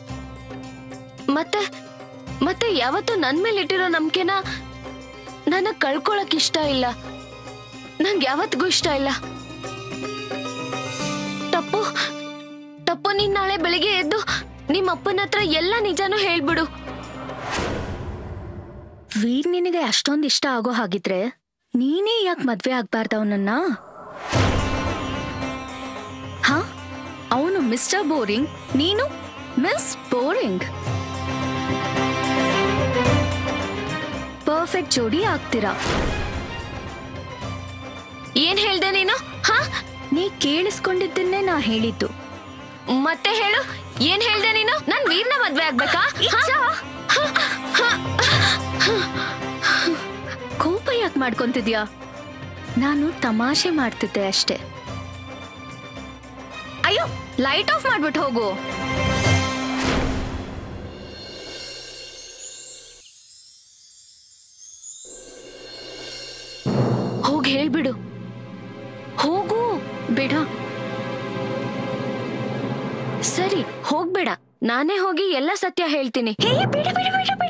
ಮತ್ತೆ ಯಾವತ್ತು ನನ್ ಮೇಲೆ ಇಟ್ಟಿರೋ ನಂಬಿಕೆನ ನನಗ್ ಕಳ್ಕೊಳಕ್ ಇಷ್ಟ ಇಲ್ಲ. ನಂಗೆ ಯಾವತ್ತಿಗೂ ಇಷ್ಟ ಇಲ್ಲ. ತಪ್ಪು ನೀನ್ ನಾಳೆ ಬೆಳಿಗ್ಗೆ ಎದ್ದು ನಿಮ್ಮ ಅಪ್ಪನ ಹತ್ರ ಎಲ್ಲ ನಿಜಾನು ಹೇಳ್ಬಿಡು. ವೀರ್ ನಿನಗೆ ಅಷ್ಟೊಂದು ಇಷ್ಟ ಆಗೋ ಹಾಗಿದ್ರೆ ನೀನೇ ಯಾಕೆ ಮದ್ವೆ ಆಗ್ಬಾರ್ದ ಅವನನ್ನ? ಹಾ, ಅವನು ಮಿಸ್ಟರ್ ಬೋರಿಂಗ್, ನೀನು ಮಿಸ್ ಬೋರಿಂಗ್. ಪರ್ಫೆಕ್ಟ್ ಜೋಡಿ ಆಗ್ತೀರಾ. ಏನ್ ಹೇಳ್ದೆ ನೀನು? ಹಾ, ನೀ ಕೇಳಿಸ್ಕೊಂಡಿದ್ದನ್ನೇ ನಾ ಹೇಳಿದ್ದು. ಮತ್ತೆ ಹೇಳು, ಏನ್ ಹೇಳ್ದೆ ನೀನು? ನನ್ ವೀರ್ನ ಮದ್ವೆ ಆಗ್ಬೇಕಾ? ಕೋಪ ಯಾಕೆ ಮಾಡ್ಕೊಂತಿದ್ಯಾ? ನಾನು ತಮಾಷೆ ಮಾಡ್ತಿದ್ದೆ ಅಷ್ಟೇ. ಅಯ್ಯೋ, ಲೈಟ್ ಆಫ್ ಮಾಡ್ಬಿಟ್ಟು ಹೋಗು. ಹೋಗಿ ಹೇಳ್ಬಿಡು. ಹೋಗು. ಬೇಡ, ಸರಿ ಹೋಗ್ಬೇಡ, ನಾನೇ ಹೋಗಿ ಎಲ್ಲ ಸತ್ಯ ಹೇಳ್ತೀನಿ. ಹೇ, ಬೇಡ ಬೇಡ ಬೇಡ ಬೇಡ,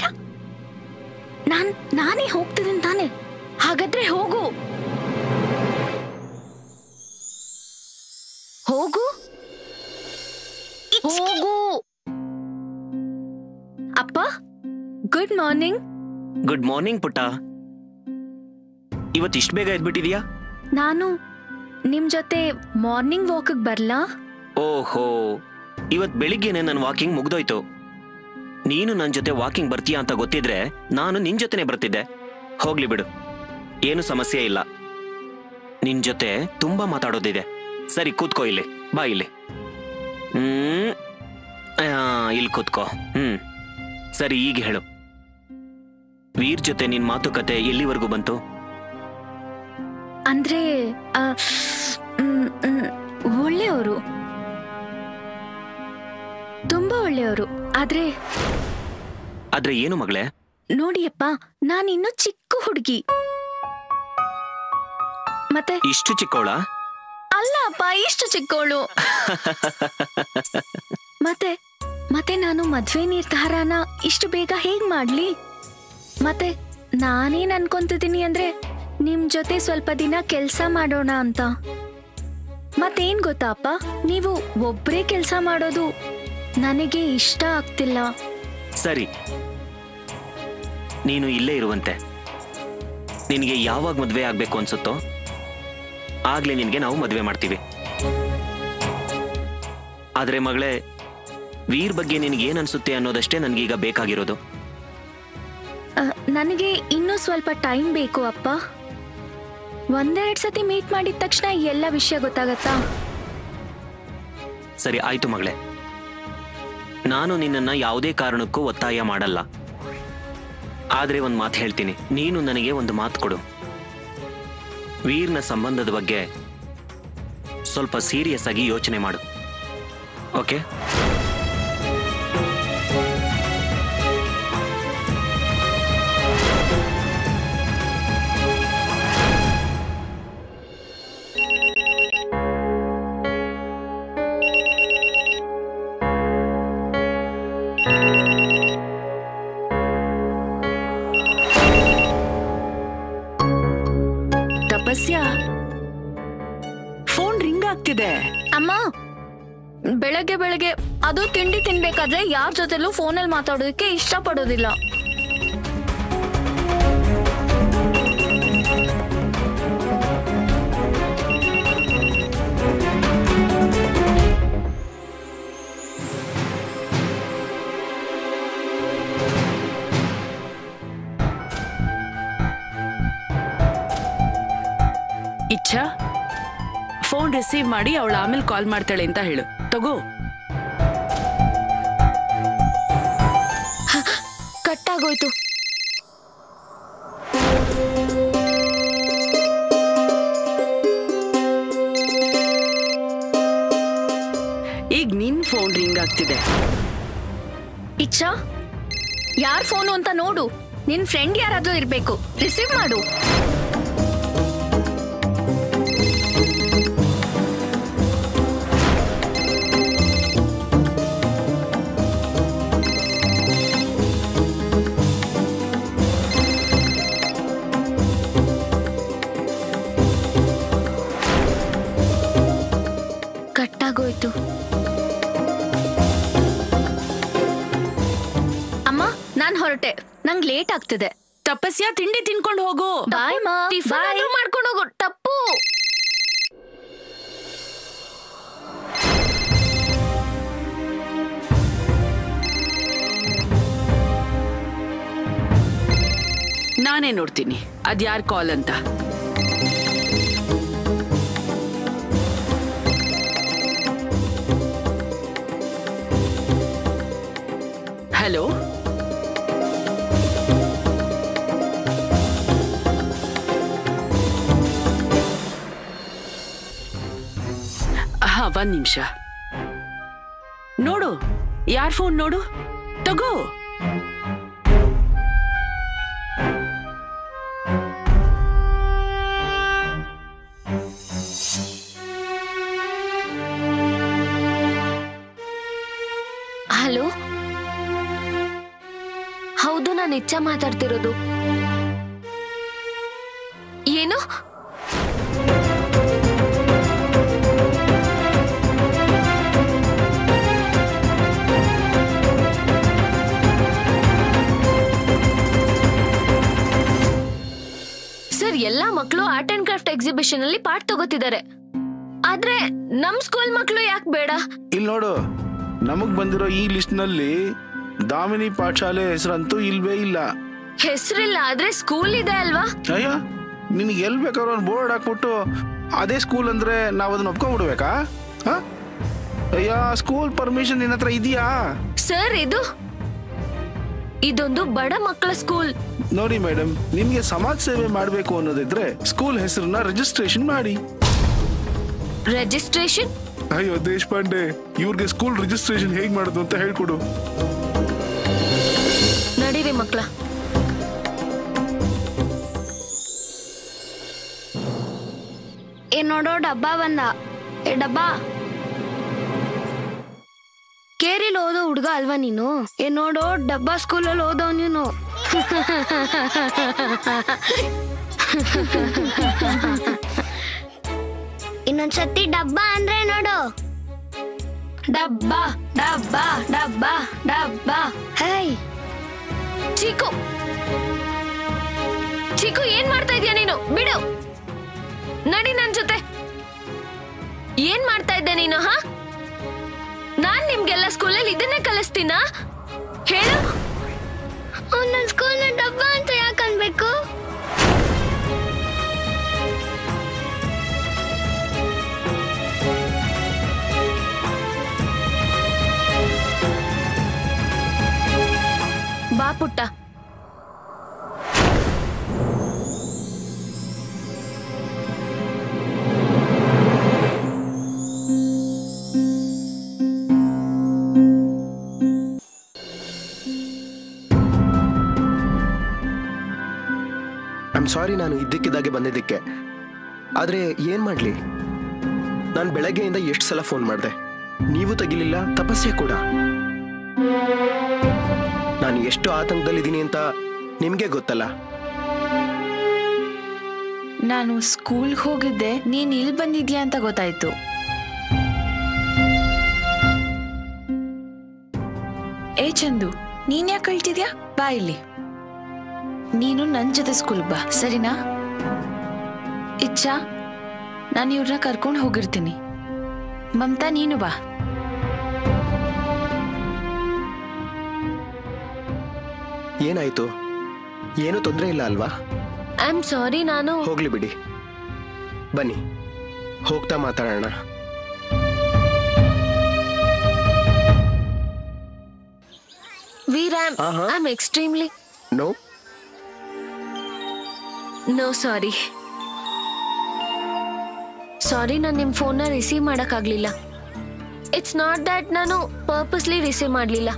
ನಾನೇ ಹೋಗ್ತಿದ್ದೀನಿ ತಾನೆ. ಹಾಗಾದ್ರೆ ಹೋಗು. ಹೋಗು ಹೋಗು. ಅಪ್ಪ, ಗುಡ್ ಮಾರ್ನಿಂಗ್. ಗುಡ್ ಮಾರ್ನಿಂಗ್ ಪುಟ್ಟ. ಇವತ್ತು ಇಷ್ಟು ಬೇಗ ಎದ್ಬಿಟ್ಟಿದ್ಯಾ? ನಾನು ನಿಮ್ ಜೊತೆ ಮಾರ್ನಿಂಗ್ ವಾಕಿಗೆ ಬರ್ಲಾ? ಓಹೋ, ಇವತ್ ಬೆಳಿಗ್ಗೆನೆ ನನ್ನ ವಾಕಿಂಗ್ ಮುಗ್ದೋಯ್ತು. ನೀನು ನನ್ನ ಜೊತೆ ವಾಕಿಂಗ್ ಬರ್ತೀಯಾ ಅಂತ ಗೊತ್ತಿದ್ರೆ ನಾನು ನಿನ್ ಜೊತೆನೆ ಬರ್ತಿದ್ದೆ. ಹೋಗ್ಲಿ ಬಿಡು, ಏನು ಸಮಸ್ಯೆ ಇಲ್ಲ. ನಿನ್ ಜೊತೆ ತುಂಬಾ ಮಾತಾಡೋದಿದೆ. ಸರಿ, ಕೂತ್ಕೋ ಇಲ್ಲಿ. ಬಾ ಇಲ್ಲಿ. ಇಲ್ಲಿ ಕೂತ್ಕೋ. ಸರಿ, ಈಗ ಹೇಳು, ವೀರ್ ಜೊತೆ ನಿನ್ ಮಾತುಕತೆ ಎಲ್ಲಿವರೆಗೂ ಬಂತು? ಅಂದ್ರೆ ಒಳ್ಳೆಯವರು, ತುಂಬಾ ಒಳ್ಳೆಯವರು. ಆದ್ರೆ ಏನು ಮಗಳೇ? ನೋಡಿಯಪ್ಪ, ನಾನಿನ್ನು ಚಿಕ್ಕ ಹುಡುಗಿ. ಮತ್ತೆ ಇಷ್ಟು ಚಿಕ್ಕವಳ? ಅಲ್ಲ ಅಪ್ಪ, ಇಷ್ಟು ಚಿಕ್ಕವಳು. ಮತ್ತೆ ನಾನು ಮದ್ವೆ ನಿರ್ಧಾರನ ಇಷ್ಟು ಬೇಗ ಹೇಗ್ ಮಾಡ್ಲಿ? ಮತ್ತೆ ನಾನೇನ್ ಅನ್ಕೊಂತಿದ್ದೀನಿ ಅಂದ್ರೆ ನಿಮ್ ಜೊತೆ ಸ್ವಲ್ಪ ದಿನ ಕೆಲ್ಸ ಮಾಡೋಣ ಅಂತ. ಮತ್ತೇನ್ ಗೊತ್ತಾ ಅಪ್ಪ, ನೀವು ಒಬ್ರೇ ಕೆಲ್ಸ ಮಾಡೋದು ನನಗೆ ಇಷ್ಟ ಆಗ್ತಿಲ್ಲ. ಸರಿ, ನೀನು ಇಲ್ಲೇ ಇರುವಂತೆ. ನಿನಗೆ ಯಾವಾಗ ಮದುವೆ ಆಗ್ಬೇಕು ಅನ್ಸುತ್ತೋ ಆಗ್ಲೇ ನಿನಗೆ ನಾವು ಮದುವೆ ಮಾಡ್ತೀವಿ. ಆದ್ರೆ ಮಗಳೇ, ವೀರ್ ಬಗ್ಗೆ ನಿನಗೇನ್ ಅನ್ಸುತ್ತೆ ಅನ್ನೋದಷ್ಟೇ ನನಗೀಗ ಬೇಕಾಗಿರೋದು. ನನಗೆ ಇನ್ನೂ ಸ್ವಲ್ಪ ಟೈಮ್ ಬೇಕು ಅಪ್ಪ. ಒಂದೆರಡು ಸತಿ ಮೀಟ್ ಮಾಡಿದ ತಕ್ಷಣ ಎಲ್ಲ ವಿಷಯ ಗೊತ್ತಾಗತ್ತಾ? ಸರಿ ಆಯ್ತು ಮಗಳೇ, ನಾನು ನಿನ್ನನ್ನ ಯಾವುದೇ ಕಾರಣಕ್ಕೂ ಒತ್ತಾಯ ಮಾಡಲ್ಲ. ಆದ್ರೆ ಒಂದು ಮಾತು ಹೇಳ್ತೀನಿ, ನೀನು ನನಗೆ ಒಂದು ಮಾತು ಕೊಡು. ವೀರ್ನ ಸಂಬಂಧದ ಬಗ್ಗೆ ಸ್ವಲ್ಪ ಸೀರಿಯಸ್ ಆಗಿ ಯೋಚನೆ ಮಾಡು, ಓಕೆ? ತಪಸ್ಯ, ಫೋನ್ ರಿಂಗ್ ಆಗ್ತಿದೆ. ಅಮ್ಮ, ಬೆಳಗ್ಗೆ ಬೆಳಗ್ಗೆ ಅದು ತಿಂಡಿ ತಿನ್ಬೇಕಾದ್ರೆ ಯಾರ ಜೊತೆಲೂ ಫೋನಲ್ಲಿ ಮಾತಾಡೋದಕ್ಕೆ ಇಷ್ಟಪಡೋದಿಲ್ಲ. ಇಚ್ಛಾ, ಫೋನ್ ರಿಸೀವ್ ಮಾಡಿ ಅವಳು ಆಮೇಲೆ ಕಾಲ್ ಮಾಡ್ತಾಳೆ ಅಂತ ಹೇಳು. ತಗೋ. ಕಟ್ಟಾಗೋಯ್ತು. ಈಗ ನಿನ್ ಫೋನ್ ರಿಂಗ್ ಆಗ್ತಿದೆ. ಇಚ್ಛಾ, ಯಾರ್ ಫೋನು ಅಂತ ನೋಡು. ನಿನ್ ಫ್ರೆಂಡ್ ಯಾರಾದ್ರೂ ಇರ್ಬೇಕು. ರಿಸೀವ್ ಮಾಡು. ಕಟ್ಟಾಗೋಯ್ತು. ಅಮ್ಮ, ನಾನ್ ಹೊರಟೆ. ನಂಗ್ ಲೇಟ್ ಆಗ್ತಿದೆ. ತಪಸ್ಯ, ತಿಂಡಿ ತಿನ್ಕೊಂಡು ಹೋಗು. ಬಾಯ್ ಮಾ. ಬಾಯ್. ಮಾಡ್ಕೊಂಡು ಹೋಗು. ಟಪ್ಪು. ನಾನೇ ನೋಡ್ತೀನಿ ಅದ್ಯಾರ್ ಕಾಲ್ ಅಂತ. ಹಲೋ, ಹಾ, ಒಂದ್ ನಿಮಿಷ. ನೋಡು, ಯಾರ್ ಫೋನ್ ನೋಡು. ತಗೋ. ಹಲೋ, ಹೌದು, ನಾನು ಇಚ್ಛಾ ಮಾತಾಡ್ತಿರೋದು. ಏನು? ಸರ್, ಎಲ್ಲಾ ಮಕ್ಕಳು ಆರ್ಟ್ ಅಂಡ್ ಕ್ರಾಫ್ಟ್ ಎಕ್ಸಿಬಿಷನ್ ಅಲ್ಲಿ ಪಾರ್ಟ್ ತಗೋತಿದ್ದಾರೆ. ಆದ್ರೆ ನಮ್ ಸ್ಕೂಲ್ ಮಕ್ಕಳು ಯಾಕೆ ಬೇಡ? ಇಲ್ಲಿ ನೋಡು, ನಮಗ್ ಬಂದಿರೋ ಈ ಲಿಸ್ಟ್ ನಲ್ಲಿ ದಾಮಿನಿ ಪಾಠಶಾಲೆ ಹೆಸರಂತೂ ಇಲ್ವೇ ಇಲ್ಲ. ಹೆಸರಿಲ್ಲ, ಆದ್ರೆ ಸ್ಕೂಲ್ ಇದೆ ಅಲ್ವಾ? ಅಯ್ಯ, ನಿನ್ಗೆ ಎಲ್ ಬೇಕಾದ್ರೂ ಒಂದು ಬೋರ್ಡ್ ಹಾಕ್ಬಿಟ್ಟು ಅದೇ ಸ್ಕೂಲ್ ಅಂದ್ರೆ ನಾವ್ ಅದನ್ನ ಒಪ್ಕೊಂಡ್ಬಿಡ್ಬೇಕಾ? ಅಯ್ಯ, ಸ್ಕೂಲ್ ಪರ್ಮಿಷನ್ ನಿನ್ನ ಹತ್ರ ಇದೆಯಾ? ಸರ್, ಇದೊಂದು ಬಡ ಮಕ್ಕಳ ಸ್ಕೂಲ್. ನೋಡಿ ಮೇಡಮ್, ನಿಮ್ಗೆ ಸಮಾಜ ಸೇವೆ ಮಾಡ್ಬೇಕು ಅನ್ನೋದಿದ್ರೆ ಸ್ಕೂಲ್ ಹೆಸರನ್ನ ರಿಜಿಸ್ಟ್ರೇಷನ್ ಮಾಡಿ. ರಿಜಿಸ್ಟ್ರೇಷನ್? ಅಯ್ಯೋ ದೇಶಪಾಂಡೆ, ಇವ್ರಿಗೆ ಸ್ಕೂಲ್ ರಿಜಿಸ್ಟ್ರೇಷನ್ ಹೇಗ್ ಮಾಡೋದು ಅಂತ ಹೇಳ್ಕೊಡು. ನಡೀರಿ ಮಕ್ಕಳ. ನೋಡೋ, ಡಬ್ಬ ಬಂದ. ಡಬ್ಬ ಕೇರಿಲ್ ಓದೋ ಹುಡ್ಗ ಅಲ್ವಾ ನೀನು? ನೋಡೋ, ಡಬ್ಬ ಸ್ಕೂಲಲ್ಲಿ ಓದೋ ನೀನು. ಇನ್ನೊಂದ್ಸತಿ ಡಬ್ಬ ಅಂದ್ರೆ ನೋಡು. ಡಬ್ಬ ಡಬ್ಬ ಡಬ್ಬ ಡಬ್ಬ. ಹೇ ಚಿಕ್ಕು, ಚಿಕ್ಕು ಏನ್ ಮಾಡ್ತಾ ಇದೀಯ ನೀನು? ಬಿಡು, ನಡಿ ನನ್ ಜೊತೆ. ಏನ್ ಮಾಡ್ತಾ ಇದ್ದೆ ನೀನು? ಹಾ, ನಾನ್ ನಿಮ್ಗೆಲ್ಲ ಸ್ಕೂಲಲ್ಲಿ ಇದನ್ನೇ ಕಲಿಸ್ತೀನ? ಹೇಳು. ನನ್ ಸ್ಕೂಲ್ ಡಬ್ಬ ಅಂತ ಯಾಕೆ ಅನ್ಬೇಕು? ಬಾ ಪುಟ್ಟ. ಸಾರಿ, ನಾನು ಇದ್ದಕ್ಕಿದ್ದಾಗೆ ಬಂದಿದ್ದಕ್ಕೆ. ಆದ್ರೆ ಏನ್ ಮಾಡ್ಲಿ, ನಾನು ಬೆಳಗ್ಗೆಯಿಂದ ಎಷ್ಟು ಸಲ ಫೋನ್ ಮಾಡಿದೆ, ನೀವು ತೆಗಿಲಿಲ್ಲ, ತಪಸ್ಸೆ ಕೂಡ. ನಾನು ಎಷ್ಟು ಆತಂಕದಲ್ಲಿದ್ದೀನಿ ಅಂತ ನಿಮ್ಗೆ ಗೊತ್ತಲ್ಲ. ನಾನು ಸ್ಕೂಲ್ಗೆ ಹೋಗಿದ್ದೆ, ನೀನ್ ಇಲ್ಲಿ ಬಂದಿದ್ಯಾ ಅಂತ ಗೊತ್ತಾಯ್ತು. ಏ ಚಂದು, ನೀನ್ ಯಾಕೆ ಕಳ್ತಿದ್ಯಾ? ಬಾ ಇಲ್ಲಿ. ನೀನು ನನ್ ಜೊತೆ ಸ್ಕೂಲ್ಗೆ ಬಾ, ಸರಿನಾ? ಇಚ್ಛಾ, ನಾನು ಇವ್ರನ್ನ ಕರ್ಕೊಂಡು ಹೋಗಿರ್ತೀನಿ. ಮಮತಾ, ನೀನು ಬಾ. ಏನಾಯ್ತು? ಏನು ತೊಂದರೆ ಇಲ್ಲ ಅಲ್ವಾ? I am sorry. ನಾನು ಹೋಗ್ಲಿ ಬಿಡಿ, ಬನ್ನಿ ಹೋಗ್ತಾ ಮಾತಾಡೋಣ. Veer, I am extremely no sorry. ನಾನು ನಿಮ್ ಫೋನ್ನ ರಿಸೀವ್ ಮಾಡಕ್ಕಾಗ್ಲಿಲ್ಲ. ಇಟ್ಸ್ ನಾಟ್ ದಟ್ ನಾನು ಪರ್ಪಸ್ಲಿ ರಿಸೀವ್ ಮಾಡ್ಲಿಲ್ಲ.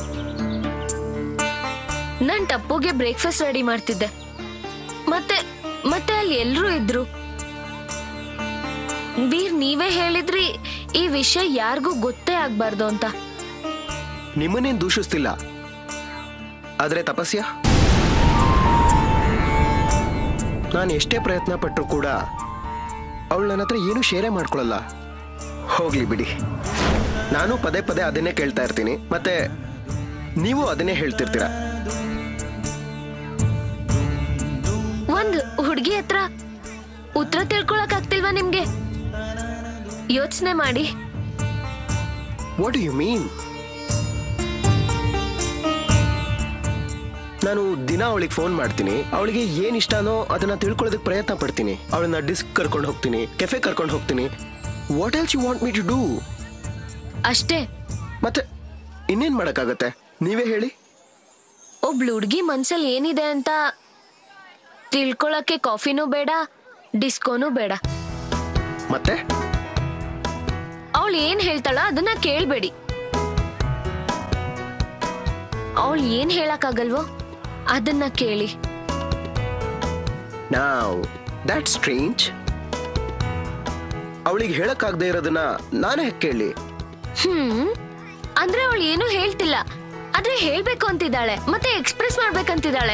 ನಾನ್ ಟಪ್ಪುಗೆ ಬ್ರೇಕ್ಫಾಸ್ಟ್ ರೆಡಿ ಮಾಡ್ತಿದ್ದೆ. ಮತ್ತೆ ಅಲ್ಲಿ ಎಲ್ರೂ ಇದ್ರು. ವೀರ್, ನೀವೇ ಹೇಳಿದ್ರಿ ಈ ವಿಷಯ ಯಾರಿಗೂ ಗೊತ್ತೇ ಆಗ್ಬಾರ್ದು ಅಂತ. ನಿಮ್ಮನ್ನೇನ್ ದೂಷಿಸ್ತಿಲ್ಲ, ಆದ್ರೆ ತಪಸ್ಯ, ನಾನು ಎಷ್ಟೇ ಪ್ರಯತ್ನ ಪಟ್ಟರು ಕೂಡ ಅವಳು ನನ್ನ ಹತ್ರ ಏನು ಶೇರೇ ಮಾಡ್ಕೊಳ್ಳಲ್ಲ. ಹೋಗ್ಲಿ ಬಿಡಿ, ನಾನು ಪದೇ ಪದೇ ಅದನ್ನೇ ಕೇಳ್ತಾ ಇರ್ತೀನಿ, ಮತ್ತೆ ನೀವು ಅದನ್ನೇ ಹೇಳ್ತಿರ್ತೀರ. ಒಂದ್ ಹುಡುಗಿ ಹತ್ರ ಉತ್ತರ ತಿಳ್ಕೊಳಕ್ ಆಗ್ತಿಲ್ವಾ ನಿಮ್ಗೆ? ಯೋಚನೆ ಮಾಡಿ. What do you mean? ನಾನು ದಿನ ಅವಳಿಗೆ ಫೋನ್ ಮಾಡ್ತೀನಿ, ಅವಳಿಗೆ ಏನ್ ಇಷ್ಟನೋ ಅದನ್ನ ತಿಳ್ಕೊಳ್ಳೋದಕ್ಕೆ ಪ್ರಯತ್ನ ಪಡ್ತೀನಿ. ಅವಳನ್ನ ಡಿಸ್ಕ್ ಕರ್ಕೊಂಡು ಹೋಗ್ತೀನಿ, ಕೆಫೆ ಕರ್ಕೊಂಡು ಹೋಗ್ತೀನಿ. What else you want me to do? ಅಷ್ಟೇ. ಮತ್ತೆ ಇನ್ನೇನ್ ಮಾಡಕ್ಕಾಗತ್ತೆ, ನೀವೇ ಹೇಳಿ. ಒಬ್ಳು ಹುಡುಗಿ ಮನ್ಸಲ್ಲಿ ಏನಿದೆ ಅಂತ ತಿಳ್ಕೊಳಕ್ಕೆ ಕಾಫಿನೂ ಬೇಡ, ಡಿಸ್ಕೋನೂ ಬೇಡ. ಮತ್ತೆ ಅವಳು ಏನ್ ಹೇಳ್ತಾಳ ಅದನ್ನ ಕೇಳ್ಬೇಡಿ. ಅವಳು ಏನ್ ಹೇಳಕ್ಕಾಗಲ್ವೋ ಅದನ್ನ ಕೇಳಿ. Now, that's strange. ಅವಳಿಗೆ ಹೇಳಕ್ಕಾಗದೆ ಇರೋದನ್ನ ನಾನೇ ಕೇಳಿ. ಅಂದ್ರೆ ಅವಳು ಏನು ಹೇಳ್ತಿಲ್ಲ, ಆದ್ರೆ ಹೇಳ್ಬೇಕು ಅಂತಿದ್ದಾಳೆ, ಮತ್ತೆ ಎಕ್ಸ್ಪ್ರೆಸ್ ಮಾಡ್ಬೇಕಂತಿದ್ದಾಳೆ.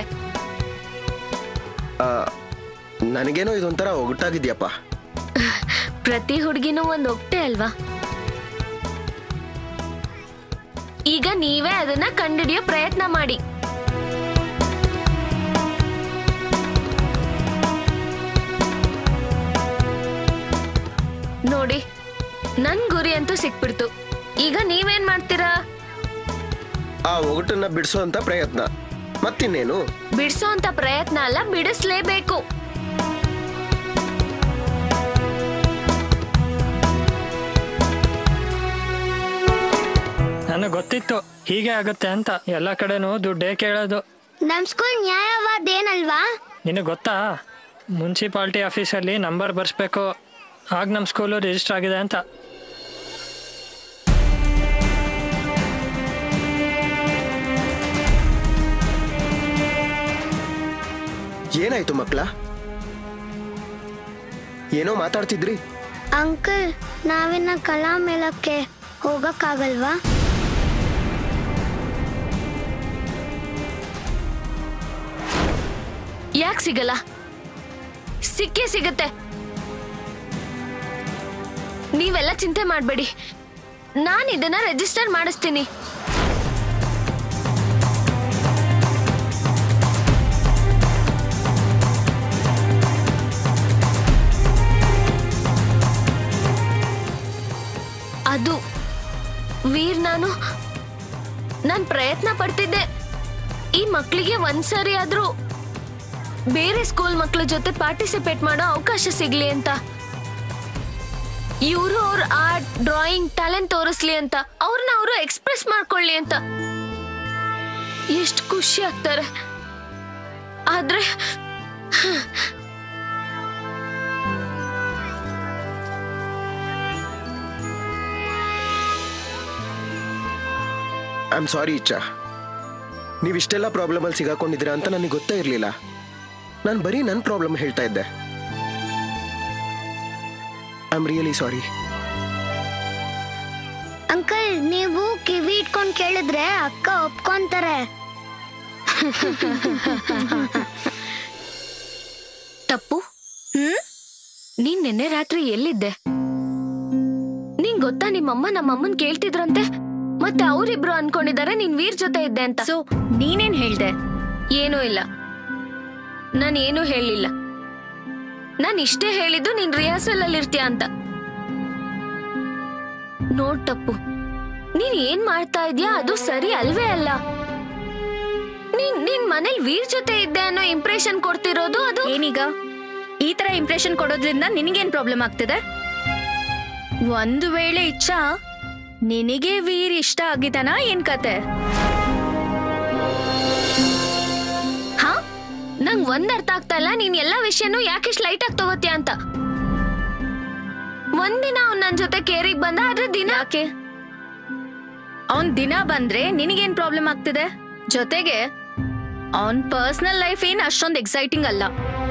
ನನಗೇನೋ ಇದೊಂಥರ ಒಗಟಾಗಿದ್ಯಪ್ಪ. ಪ್ರತಿ ಹುಡುಗಿನೂ ಒಂದ್ ಒಗ್ಟೆ ಅಲ್ವಾ? ಈಗ ನೀವೇ ಅದನ್ನ ಕಂಡುಹಿಡಿಯೋ ಪ್ರಯತ್ನ ಮಾಡಿ. ನೋಡಿ, ನನ್ ಗುರಿ ಅಂತೂ ಸಿಕ್ಬಿಡ್ತು. ಈಗ ನೀವೇನ್ ಮಾಡ್ತೀರಾ? ಆ ಒಗಟನ್ನ ಬಿಡಿಸೋ ಅಂತ ಪ್ರಯತ್ನ. ಮತ್ತಿನ್ನೇನು? ಬಿಡಿಸೋ ಅಂತ ಪ್ರಯತ್ನ ಅಲ್ಲ, ಬಿಡಿಸ್ಲೇಬೇಕು. ನನಗೆ ಗೊತ್ತಿತ್ತು ಹೀಗೆ ಆಗುತ್ತೆ ಅಂತ. ಎಲ್ಲ ಕಡೆನೂ ದುಡ್ಡೇ ಕೇಳೋದು. ನಮ್ ಸ್ಕೂಲ್ ನ್ಯಾಯವಾದೇನಲ್ವಾ? ನಿನಗೆ ಗೊತ್ತಾ, ಮುನ್ಸಿಪಾಲ್ಟಿ ಆಫೀಸಲ್ಲಿ ನಂಬರ್ ಬರ್ಸ್ಬೇಕು, ಆಗ ನಮ್ಮ ಸ್ಕೂಲು ರಿಜಿಸ್ಟರ್ ಆಗಿದೆ ಅಂತ. ಏನಾಯ್ತು ಮಕ್ಕಳ? ಏನೋ ಮಾತಾಡ್ತಿದ್ರಿ? ಅಂಕಲ್, ನಾವಿನ್ನ ಕಲಾ ಮೇಳಕ್ಕೆ ಹೋಗಕ್ಕಾಗಲ್ವಾ? ಯಾಕೆ ಸಿಗಲ್ಲ? ಸಿಕ್ಕೇ ಸಿಗತ್ತೆ. ನೀವೆಲ್ಲ ಚಿಂತೆ ಮಾಡಬೇಡಿ, ನಾನು ಇದನ್ನ ರಿಜಿಸ್ಟರ್ ಮಾಡಿಸ್ತೀನಿ. ನಾನು ಪ್ರಯತ್ನ ಪಡ್ತಿದ್ದೆ ಈ ಮಕ್ಕಳಿಗೆ ಒಂದ್ಸರಿ ಆದ್ರೂ ಬೇರೆ ಸ್ಕೂಲ್ ಮಕ್ಕಳ ಜೊತೆ ಪಾರ್ಟಿಸಿಪೇಟ್ ಮಾಡೋ ಅವಕಾಶ ಸಿಗ್ಲಿ ಅಂತ, ಇವರು ಅವ್ರ ಆರ್ಟ್ ಡ್ರಾಯಿಂಗ್ ಟ್ಯಾಲೆಂಟ್ ತೋರಿಸ್ಲಿ ಅಂತ, ಅವ್ರನ್ನ ಅವರು ಎಕ್ಸ್ಪ್ರೆಸ್ ಮಾಡ್ಕೊಳ್ಳಿ ಅಂತ. ಎಷ್ಟು ಖುಷಿ ಆಗ್ತಾರೆ. ಆದ್ರೆ ಐ ಆಮ್ ಸಾರಿ ಇಚ್ಛಾ, ನೀವಿಷ್ಟೆಲ್ಲ ಪ್ರಾಬ್ಲಮಲ್ಲಿ ಸಿಗಾಕೊಂಡಿದ್ದೀರಾ ಅಂತ ನನಗೆ ಗೊತ್ತೇ ಇರಲಿಲ್ಲ. ನಾನು ಬರೀ ನನ್ನ ಪ್ರಾಬ್ಲಮ್ ಹೇಳ್ತಾ ಇದ್ದೆ. I am really sorry. Uncle, ನೀವು ಕಿವಿ ಇಟ್ಕೊಂಡು ಕೇಳಿದ್ರೆ ಅಕ್ಕ ಒಪ್ಕೊಂತಾರೆ. ತಪ್ಪು. ನೀನ್ ನಿನ್ನೆ ರಾತ್ರಿ ಎಲ್ಲಿದ್ದೆ? ನಿಂಗ್ ಗೊತ್ತಾ, ನಿಮ್ಮಮ್ಮ ನಮ್ಮಮ್ಮನ್ ಕೇಳ್ತಿದ್ರಂತೆ, ಮತ್ತೆ ಅವರಿಬ್ರು ಅನ್ಕೊಂಡಿದ್ದಾರೆ ನೀನ್ ವೀರ್ ಜೊತೆ ಇದ್ದೆ ಅಂತ. ಸೊ ನೀನೇನ್ ಹೇಳ್ದೆ? ಏನೂ ಇಲ್ಲ, ನಾನೇನು ಹೇಳಿಲ್ಲ. ನಾನು ಇಷ್ಟೇ ಹೇಳಿದ್ದು ನೀನ್ ರಿಹರ್ಸಲ್ ಅಲ್ಲಿ ಇರ್ತೀಯ ಅಂತ. ನೋಡ್ ತಪ್ಪು, ನೀನ್ ಏನ್ ಮಾಡ್ತಾ ಇದ್ಯಾ ಅದು ಸರಿ ಅಲ್ವೇ ಅಲ್ಲ. ನೀನ್ ಮನೇಲಿ ವೀರ್ ಜೊತೆ ಇದ್ದೆ ಅನ್ನೋ ಇಂಪ್ರೆಷನ್ ಕೊಡ್ತಿರೋದು ಅದು. ಏನೀಗ ಈ ತರ ಇಂಪ್ರೆಷನ್ ಕೊಡೋದ್ರಿಂದ ನಿನಗೇನ್ ಪ್ರಾಬ್ಲಮ್ ಆಗ್ತಿದೆ? ಒಂದು ವೇಳೆ ಇಚ್ಛಾ ನಿನಗೆ ವೀರ್ ಇಷ್ಟ ಆಗಿದ್ದಾನ ಏನ್ ಕತೆ? ಹಾ, ನಂಗ್ ಒಂದ್ ಅರ್ಥ ಆಗ್ತಾ ಇಲ್ಲ, ನೀನ್ ಎಲ್ಲಾ ವಿಷಯನೂ ಯಾಕಿಷ್ಟು ಲೈಟ್ ಆಗಿ ತಗೋತೀಯ ಅಂತ. ಒಂದಿನ ಅವ್ನ್ ನನ್ ಜೊತೆ ಕೇರಿಗೆ ಬಂದ, ಆದ್ರೆ ದಿನ ಯಾಕೆ? ಅವನ್ ದಿನ ಬಂದ್ರೆ ನಿನಗೇನ್ ಪ್ರಾಬ್ಲಮ್ ಆಗ್ತಿದೆ? ಜೊತೆಗೆ ಅವನ್ ಪರ್ಸನಲ್ ಲೈಫ್ ಏನ್ ಅಷ್ಟೊಂದು ಎಕ್ಸೈಟಿಂಗ್ ಅಲ್ಲ.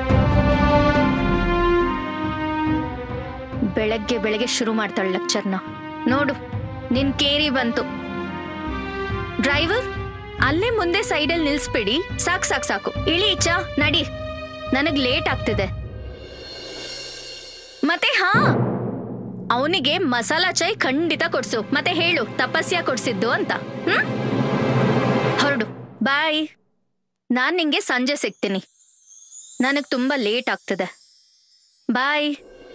ಬೆಳಗ್ಗೆ ಶುರು ಮಾಡ್ತಾಳೆ ಲೆಕ್ಚರ್ನ. ನೋಡು, ನಿನ್ ಕೇರಿ ಬಂತು. ಡ್ರೈವರ್, ಅಲ್ಲೇ ಮುಂದೆ ಸೈಡಲ್ಲಿ ನಿಲ್ಸ್ಬಿಡಿ. ಸಾಕು ಇಳಿ ಇಚ್ಛಾ, ನಡಿ, ನನಗ್ ಲೇಟ್ ಆಗ್ತಿದೆ. ಮತ್ತೆ ಹಾ, ಅವನಿಗೆ ಮಸಾಲಾ ಚಾಯ್ ಖಂಡಿತ ಕೊಡ್ಸು. ಮತ್ತೆ ಹೇಳು ತಪಸ್ಯ ಕೊಡ್ಸಿದ್ದು ಅಂತ. ಹೊರಡು, ಬಾಯ್. ನಾನ್ ನಿಂಗೆ ಸಂಜೆ ಸಿಗ್ತೀನಿ. ನನಗ್ ತುಂಬಾ ಲೇಟ್ ಆಗ್ತಿದೆ. ಬಾಯ್.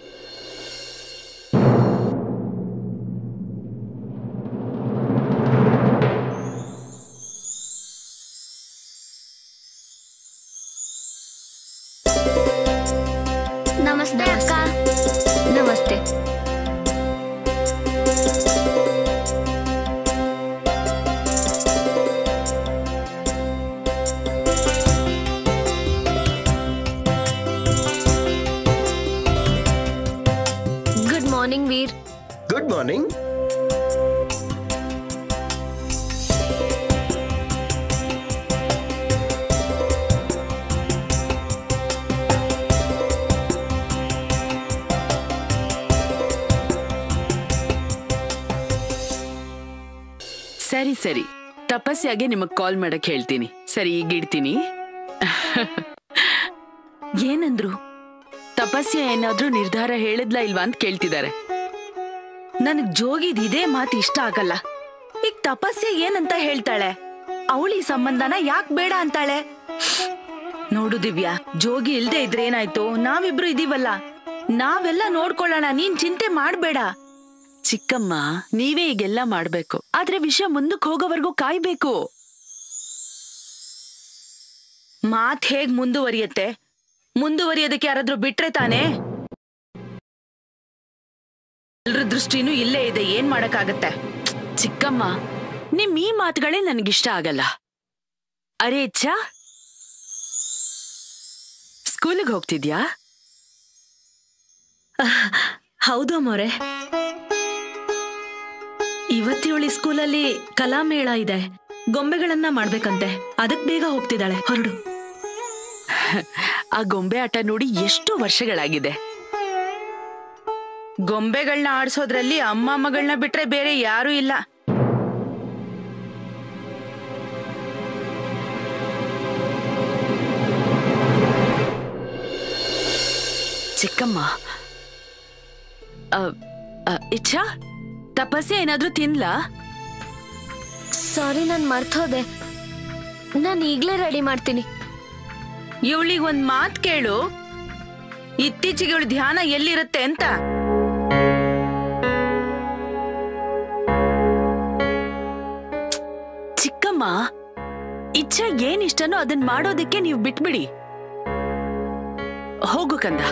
ನಮಸ್ತೆ ಅಕ್ಕ. ನಮಸ್ತೆ. Good morning Veer. Good morning. ಸರಿ, ತಪಸ್ಯಾಗೆ ನಿಮಗ್ ಕಾಲ್ ಮಾಡಕ್ ಹೇಳ್ತೀನಿ. ಸರಿ, ಈಗ ಇಡ್ತೀನಿ. ಏನಂದ್ರು? ತಪಸ್ಯ ಏನಾದ್ರೂ ನಿರ್ಧಾರ ಹೇಳಿದ್ಲಾ ಇಲ್ವಾ ಅಂತ ಕೇಳ್ತಿದ್ದಾರೆ. ನನಗ್ ಜೋಗಿದ್ ಇದೇ ಮಾತು ಇಷ್ಟ ಆಗಲ್ಲ. ಈಗ ತಪಸ್ಯ ಏನಂತ ಹೇಳ್ತಾಳೆ? ಅವಳಿ ಸಂಬಂಧನ ಯಾಕೆ ಬೇಡ ಅಂತಾಳೆ? ನೋಡು ದಿವ್ಯಾ, ಜೋಗಿ ಇಲ್ದೆ ಇದ್ರೆ ಏನಾಯ್ತು? ನಾವಿಬ್ರು ಇದೀವಲ್ಲ, ನಾವೆಲ್ಲ ನೋಡ್ಕೊಳ್ಳೋಣ, ನೀನ್ ಚಿಂತೆ ಮಾಡ್ಬೇಡ. ಚಿಕ್ಕಮ್ಮ, ನೀವೇ ಈಗೆಲ್ಲ ಮಾಡ್ಬೇಕು, ಆದ್ರೆ ವಿಷಯ ಮುಂದಕ್ಕೆ ಹೋಗೋವರೆಗೂ ಕಾಯ್ಬೇಕು. ಮಾತ್ ಹೇಗ್ ಮುಂದುವರಿಯತ್ತೆ? ಮುಂದುವರಿಯೋದಕ್ಕೆ ಯಾರಾದ್ರೂ ಬಿಟ್ರೆ ತಾನೇ? ಎಲ್ರ ದೃಷ್ಟಿನೂ ಇಲ್ಲೇ ಇದೆ, ಏನ್ ಮಾಡಕ್ಕಾಗತ್ತೆ? ಚಿಕ್ಕಮ್ಮ, ನಿಮ್ ಈ ಮಾತುಗಳೇ ನನಗಿಷ್ಟ ಆಗಲ್ಲ. ಅರೇ ಇಚ್ಛಾ, ಸ್ಕೂಲಿಗೆ ಹೋಗ್ತಿದ್ಯಾ? ಹೌದು ಅಮ್ಮೋರೆ, ಇವತ್ತಿವಳಿ ಸ್ಕೂಲಲ್ಲಿ ಕಲಾಮೇಳ ಇದೆ, ಗೊಂಬೆಗಳನ್ನ ಮಾಡ್ಬೇಕಂತೆ, ಅದಕ್ ಬೇಗ ಹೋಗ್ತಿದ್ದಾಳೆ. ಹೊರಡು. ಆ ಗೊಂಬೆ ಆಟ ನೋಡಿ ಎಷ್ಟು ವರ್ಷಗಳಾಗಿದೆ. ಗೊಂಬೆಗಳನ್ನ ಆಡ್ಸೋದ್ರಲ್ಲಿ ಅಮ್ಮ ಮಗಳನ್ನ ಬಿಟ್ರೆ ಬೇರೆ ಯಾರೂ ಇಲ್ಲ. ಚಿಕ್ಕಮ್ಮ, ಇಚ್ಛಾ, ತಪಸ್ಯ ಏನಾದ್ರೂ ತಿನ್ಲಾ? ಸಾರಿ, ನಾನ್ ಮರ್ತೋದೆ. ನಾನ್ ಈಗ್ಲೇ ರೆಡಿ ಮಾಡ್ತೀನಿ. ಇವಳಿಗೆ ಒಂದ್ ಮಾತ್ ಕೇಳು, ಇತ್ತೀಚೆಗೆ ಇವಳು ಧ್ಯಾನ ಎಲ್ಲಿರುತ್ತೆ ಅಂತ. ಅಮ್ಮ ಇಚ್ಛೆ ಏನ್ ಇಷ್ಟನೋ ಅದನ್ನ ಮಾಡೋದಕ್ಕೆ ನೀವು ಬಿಟ್ಬಿಡಿ. ಹೋಗು ಕಂದ.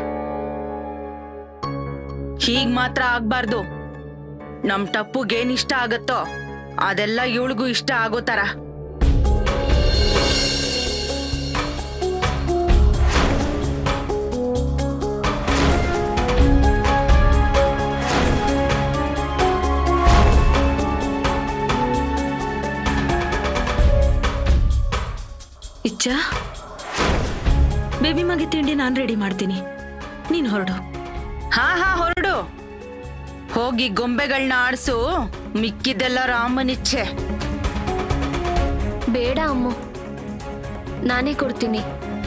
ಹೀಗ್ ಮಾತ್ರ ಆಗ್ಬಾರ್ದು. ನಮ್ ಟಪ್ಪುಗೇನ್ ಇಷ್ಟ ಆಗತ್ತೋ ಅದೆಲ್ಲ ಇವಳಿಗೂ ಇಷ್ಟ ಆಗೋ ತರ. ಇಚ್ಛಾ, ಬೇಬಿ ಮಗೆ ತಿಂಡಿ ನಾನ್ ರೆಡಿ ಮಾಡ್ತೀನಿ, ನೀನ್ ಹೊರಡು. ಹಾ ಹೊರಡು. ಹೋಗಿ ಗೊಂಬೆಗಳನ್ನ ಆಡ್ಸು, ಮಿಕ್ಕಿದೆಲ್ಲ ರಾಮನಿಚ್ಛೆ. ಬೇಡ ಅಮ್ಮ, ನಾನೇ ಕೊಡ್ತೀನಿ.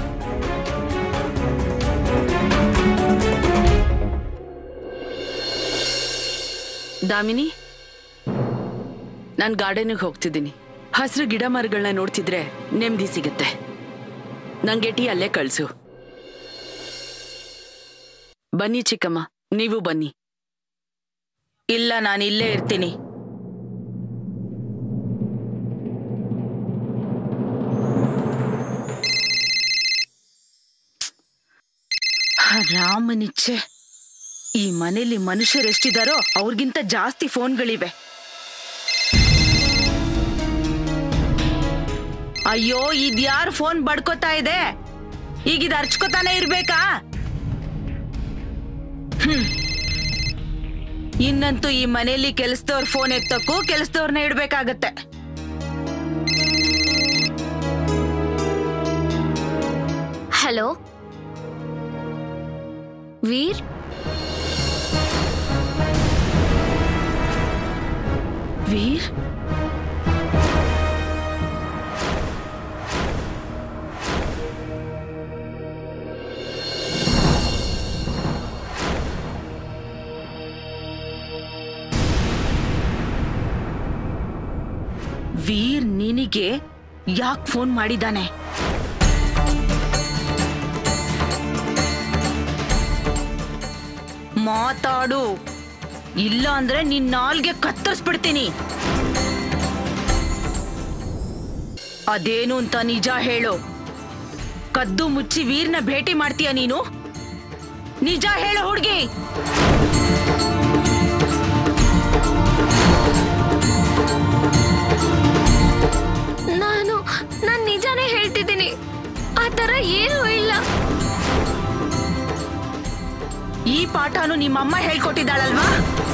ದಾಮಿನಿ, ನಾನ್ ಗಾರ್ಡನ್ಗೆ ಹೋಗ್ತಿದ್ದೀನಿ. ಹಸಿರು ಗಿಡ ಮರಗಳನ್ನ ನೋಡ್ತಿದ್ರೆ ನೆಮ್ಮದಿ ಸಿಗುತ್ತೆ. ನಂಗೆ ಟೀ ಅಲ್ಲೇ ಕಳ್ಸು. ಬನ್ನಿ ಚಿಕ್ಕಮ್ಮ, ನೀವು ಬನ್ನಿ. ಇಲ್ಲ, ನಾನು ಇಲ್ಲೇ ಇರ್ತೀನಿ. ರಾಮನಿಚ್ಛೆ. ಈ ಮನೇಲಿ ಮನುಷ್ಯರೆಷ್ಟಿದಾರೋ ಅವ್ರಿಗಿಂತ ಜಾಸ್ತಿ ಫೋನ್ಗಳಿವೆ. ಅಯ್ಯೋ, ಇದ್ಯಾರು ಫೋನ್ ಬಡ್ಕೋತಾ ಇದೆ? ಈಗಿದ್ ಅರ್ಚ್ಕೋತಾನೆ ಇರ್ಬೇಕಾ? ಇನ್ನಂತೂ ಈ ಮನೇಲಿ ಕೆಲಸದವ್ರ ಫೋನ್ ಎತ್ತಕ್ಕೂ ಕೆಲಸದವ್ರನ್ನ ಇಡ್ಬೇಕಾಗತ್ತೆ. ಹಲೋ ವೀರ್, ವೀರ್, ವೀರ್ ನಿನಗೆ ಯಾಕೆ ಫೋನ್ ಮಾಡಿದ್ದಾನೆ? ಮಾತಾಡು, ಇಲ್ಲ ಅಂದ್ರೆ ನಿನ್ ನಾಲ್ಗೆ ಕತ್ತರಿಸ್ಬಿಡ್ತೀನಿ. ಅದೇನು ಅಂತ ನಿಜ ಹೇಳು. ಕದ್ದು ಮುಚ್ಚಿ ವೀರ್ನ ಭೇಟಿ ಮಾಡ್ತೀಯ ನೀನು? ನಿಜ ಹೇಳು ಹುಡುಗಿ. ನಾನು ನಿಜಾನೇ ಹೇಳ್ತಿದ್ದೀನಿ. ಆ ತರ ಏನೂ ಇಲ್ಲ. ಈ ಪಾಠನು ನಿಮ್ಮಮ್ಮ ಹೇಳ್ಕೊಟ್ಟಿದ್ದಾಳಲ್ವಾ?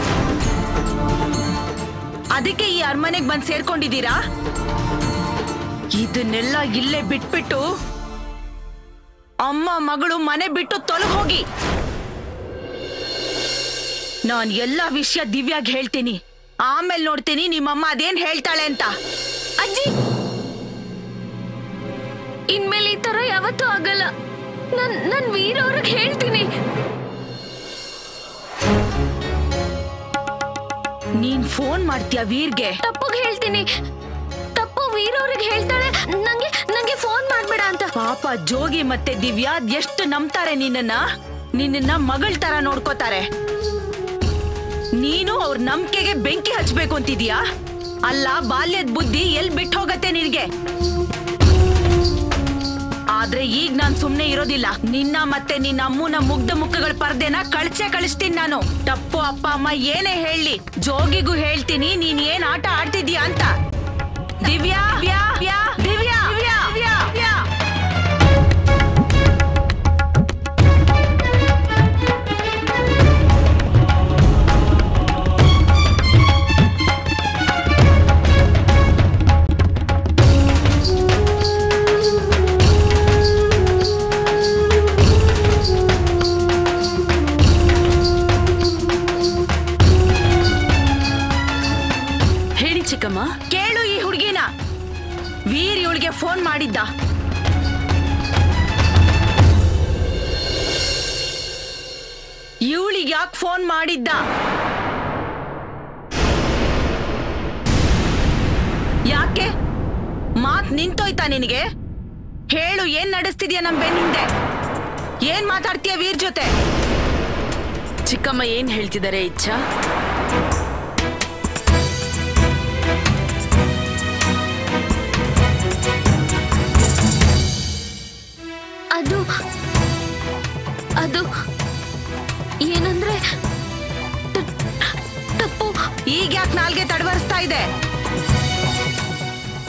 ಅದಕ್ಕೆ ಈ ಅರಮನೆಗೆ ಬಂದು ಸೇರ್ಕೊಂಡಿದ್ದೀರಾ? ಇದನ್ನೆಲ್ಲ ಇಲ್ಲೇ ಬಿಟ್ಬಿಟ್ಟು ಅಮ್ಮ ಮಗಳು ಮನೆ ಬಿಟ್ಟು ತೊಲಗ್ ಹೋಗಿ. ನಾನ್ ಎಲ್ಲ ವಿಷಯ ದಿವ್ಯಾಗ್ ಹೇಳ್ತೀನಿ. ಆಮೇಲೆ ನೋಡ್ತೀನಿ ನಿಮ್ಮಮ್ಮ ಅದೇನ್ ಹೇಳ್ತಾಳೆ ಅಂತ. ಅಜ್ಜಿ, ಇನ್ಮೇಲೆ ಈ ತರ ಯಾವತ್ತೂ ಆಗಲ್ಲ. ನನ್ ವೀರ್ ಅವ್ರಿಗೆ ಹೇಳ್ತೀನಿ. ನೀನ್ ಫೋನ್ ಮಾಡ್ತೀಯ ವೀರ್ಗೆ? ತಪ್ಪುಗೆ ಹೇಳ್ತೀನಿ. ತಪ್ಪು ವೀರ್ ಅವ್ರಿಗೆ ಹೇಳ್ತಾಳೆ ನಂಗೆ ಫೋನ್ ಮಾಡ್ಬೇಡ ಅಂತ. ಪಾಪ ಜೋಗಿ ಮತ್ತೆ ದಿವ್ಯಾ ಎಷ್ಟು ನಂಬ್ತಾರೆ ನಿನ್ನನ್ನ ಮಗಳ ತರ ನೋಡ್ಕೋತಾರೆ. ನೀನು ಅವ್ರ ನಂಬಿಕೆಗೆ ಬೆಂಕಿ ಹಚ್ಬೇಕು ಅಂತಿದ್ಯಾ? ಅಲ್ಲ, ಬಾಲ್ಯದ ಬುದ್ಧಿ ಎಲ್ ಬಿಟ್ಟು ಹೋಗತ್ತೆ ನಿನ್ಗೆ. ಆದ್ರೆ ಈಗ ನಾನ್ ಸುಮ್ನೆ ಇರೋದಿಲ್ಲ. ನಿನ್ನ ಮತ್ತೆ ನಿನ್ನ ಅಮ್ಮನ ಮುಗ್ಧ ಮುಖಗಳ ಪರ್ದೆನ ಕಳಿಸ್ತೀನಿ ನಾನು. ತಪ್ಪು ಅಪ್ಪ ಅಮ್ಮ ಏನೇ ಹೇಳಿ, ಜೋಗಿಗೂ ಹೇಳ್ತೀನಿ ನೀನ್ ಏನ್ ಆಟ ಆಡ್ತಿದ್ಯಾ ಅಂತ. ದಿವ್ಯಾ, ದಿವ್ಯಾ, ದಿವ್ಯಾ, ದಿವ್ಯಾ, ದಿವ್ಯಾ. ಚಿಕ್ಕಮ್ಮ, ಕೇಳು ಈ ಹುಡುಗಿನ. ವೀರ್ ಇವಳಿಗೆ ಫೋನ್ ಮಾಡಿದ್ದ. ಇವಳಿಗೆ ಯಾಕೆ ಫೋನ್ ಮಾಡಿದ್ದ? ಯಾಕೆ ಮಾತ್ ನಿಂತೋಯ್ತಾ ನಿನಗೆ? ಹೇಳು, ಏನ್ ನಡೆಸ್ತಿದ್ಯಾ ನಮ್ ಬೆನ್ ಹಿಂದೆ? ಏನ್ ಮಾತಾಡ್ತೀಯ ವೀರ್ ಜೊತೆ? ಚಿಕ್ಕಮ್ಮ ಏನ್ ಹೇಳ್ತಿದ್ದಾರೆ ಇಚ್ಛಾ?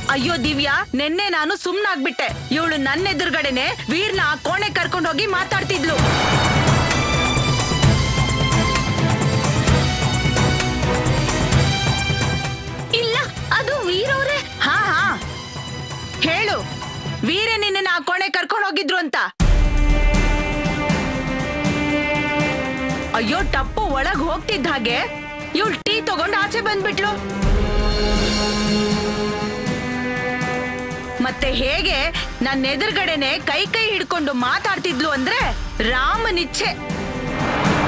ಅಯ್ಯೋ ದಿವ್ಯಾ, ನೆನ್ನೆ ನಾನು ಸುಮ್ನಾಗ್ಬಿಟ್ಟೆ. ಇವಳು ನನ್ನ ಎದುರುಗಡೆನೆ ವೀರ್ನ ಆ ಕೋಣೆ ಕರ್ಕೊಂಡು ಹೋಗಿ ಮಾತಾಡ್ತಿದ್ಲು. ಇಲ್ಲ, ಅದು ವೀರವ್ರೆ. ಹಾ ಹೇಳು, ವೀರೇ ನಿನ್ನ ಆ ಕೋಣೆ ಕರ್ಕೊಂಡು ಹೋಗಿದ್ರು ಅಂತ. ಅಯ್ಯೋ, ಟಪ್ಪು ಒಳಗ್ ಹೋಗ್ತಿದ್ದ ಹಾಗೆ ಇವಳು ಟೀ ತಗೊಂಡು ಆಚೆ ಬಂದ್ಬಿಟ್ಲು. ಮತ್ತೆ ಹೇಗೆ ನನ್ನ ಎದುರುಗಡೆನೆ ಕೈ ಹಿಡ್ಕೊಂಡು ಮಾತಾಡ್ತಿದ್ಲು ಅಂದ್ರೆ ರಾಮನಿಚ್ಛೆ.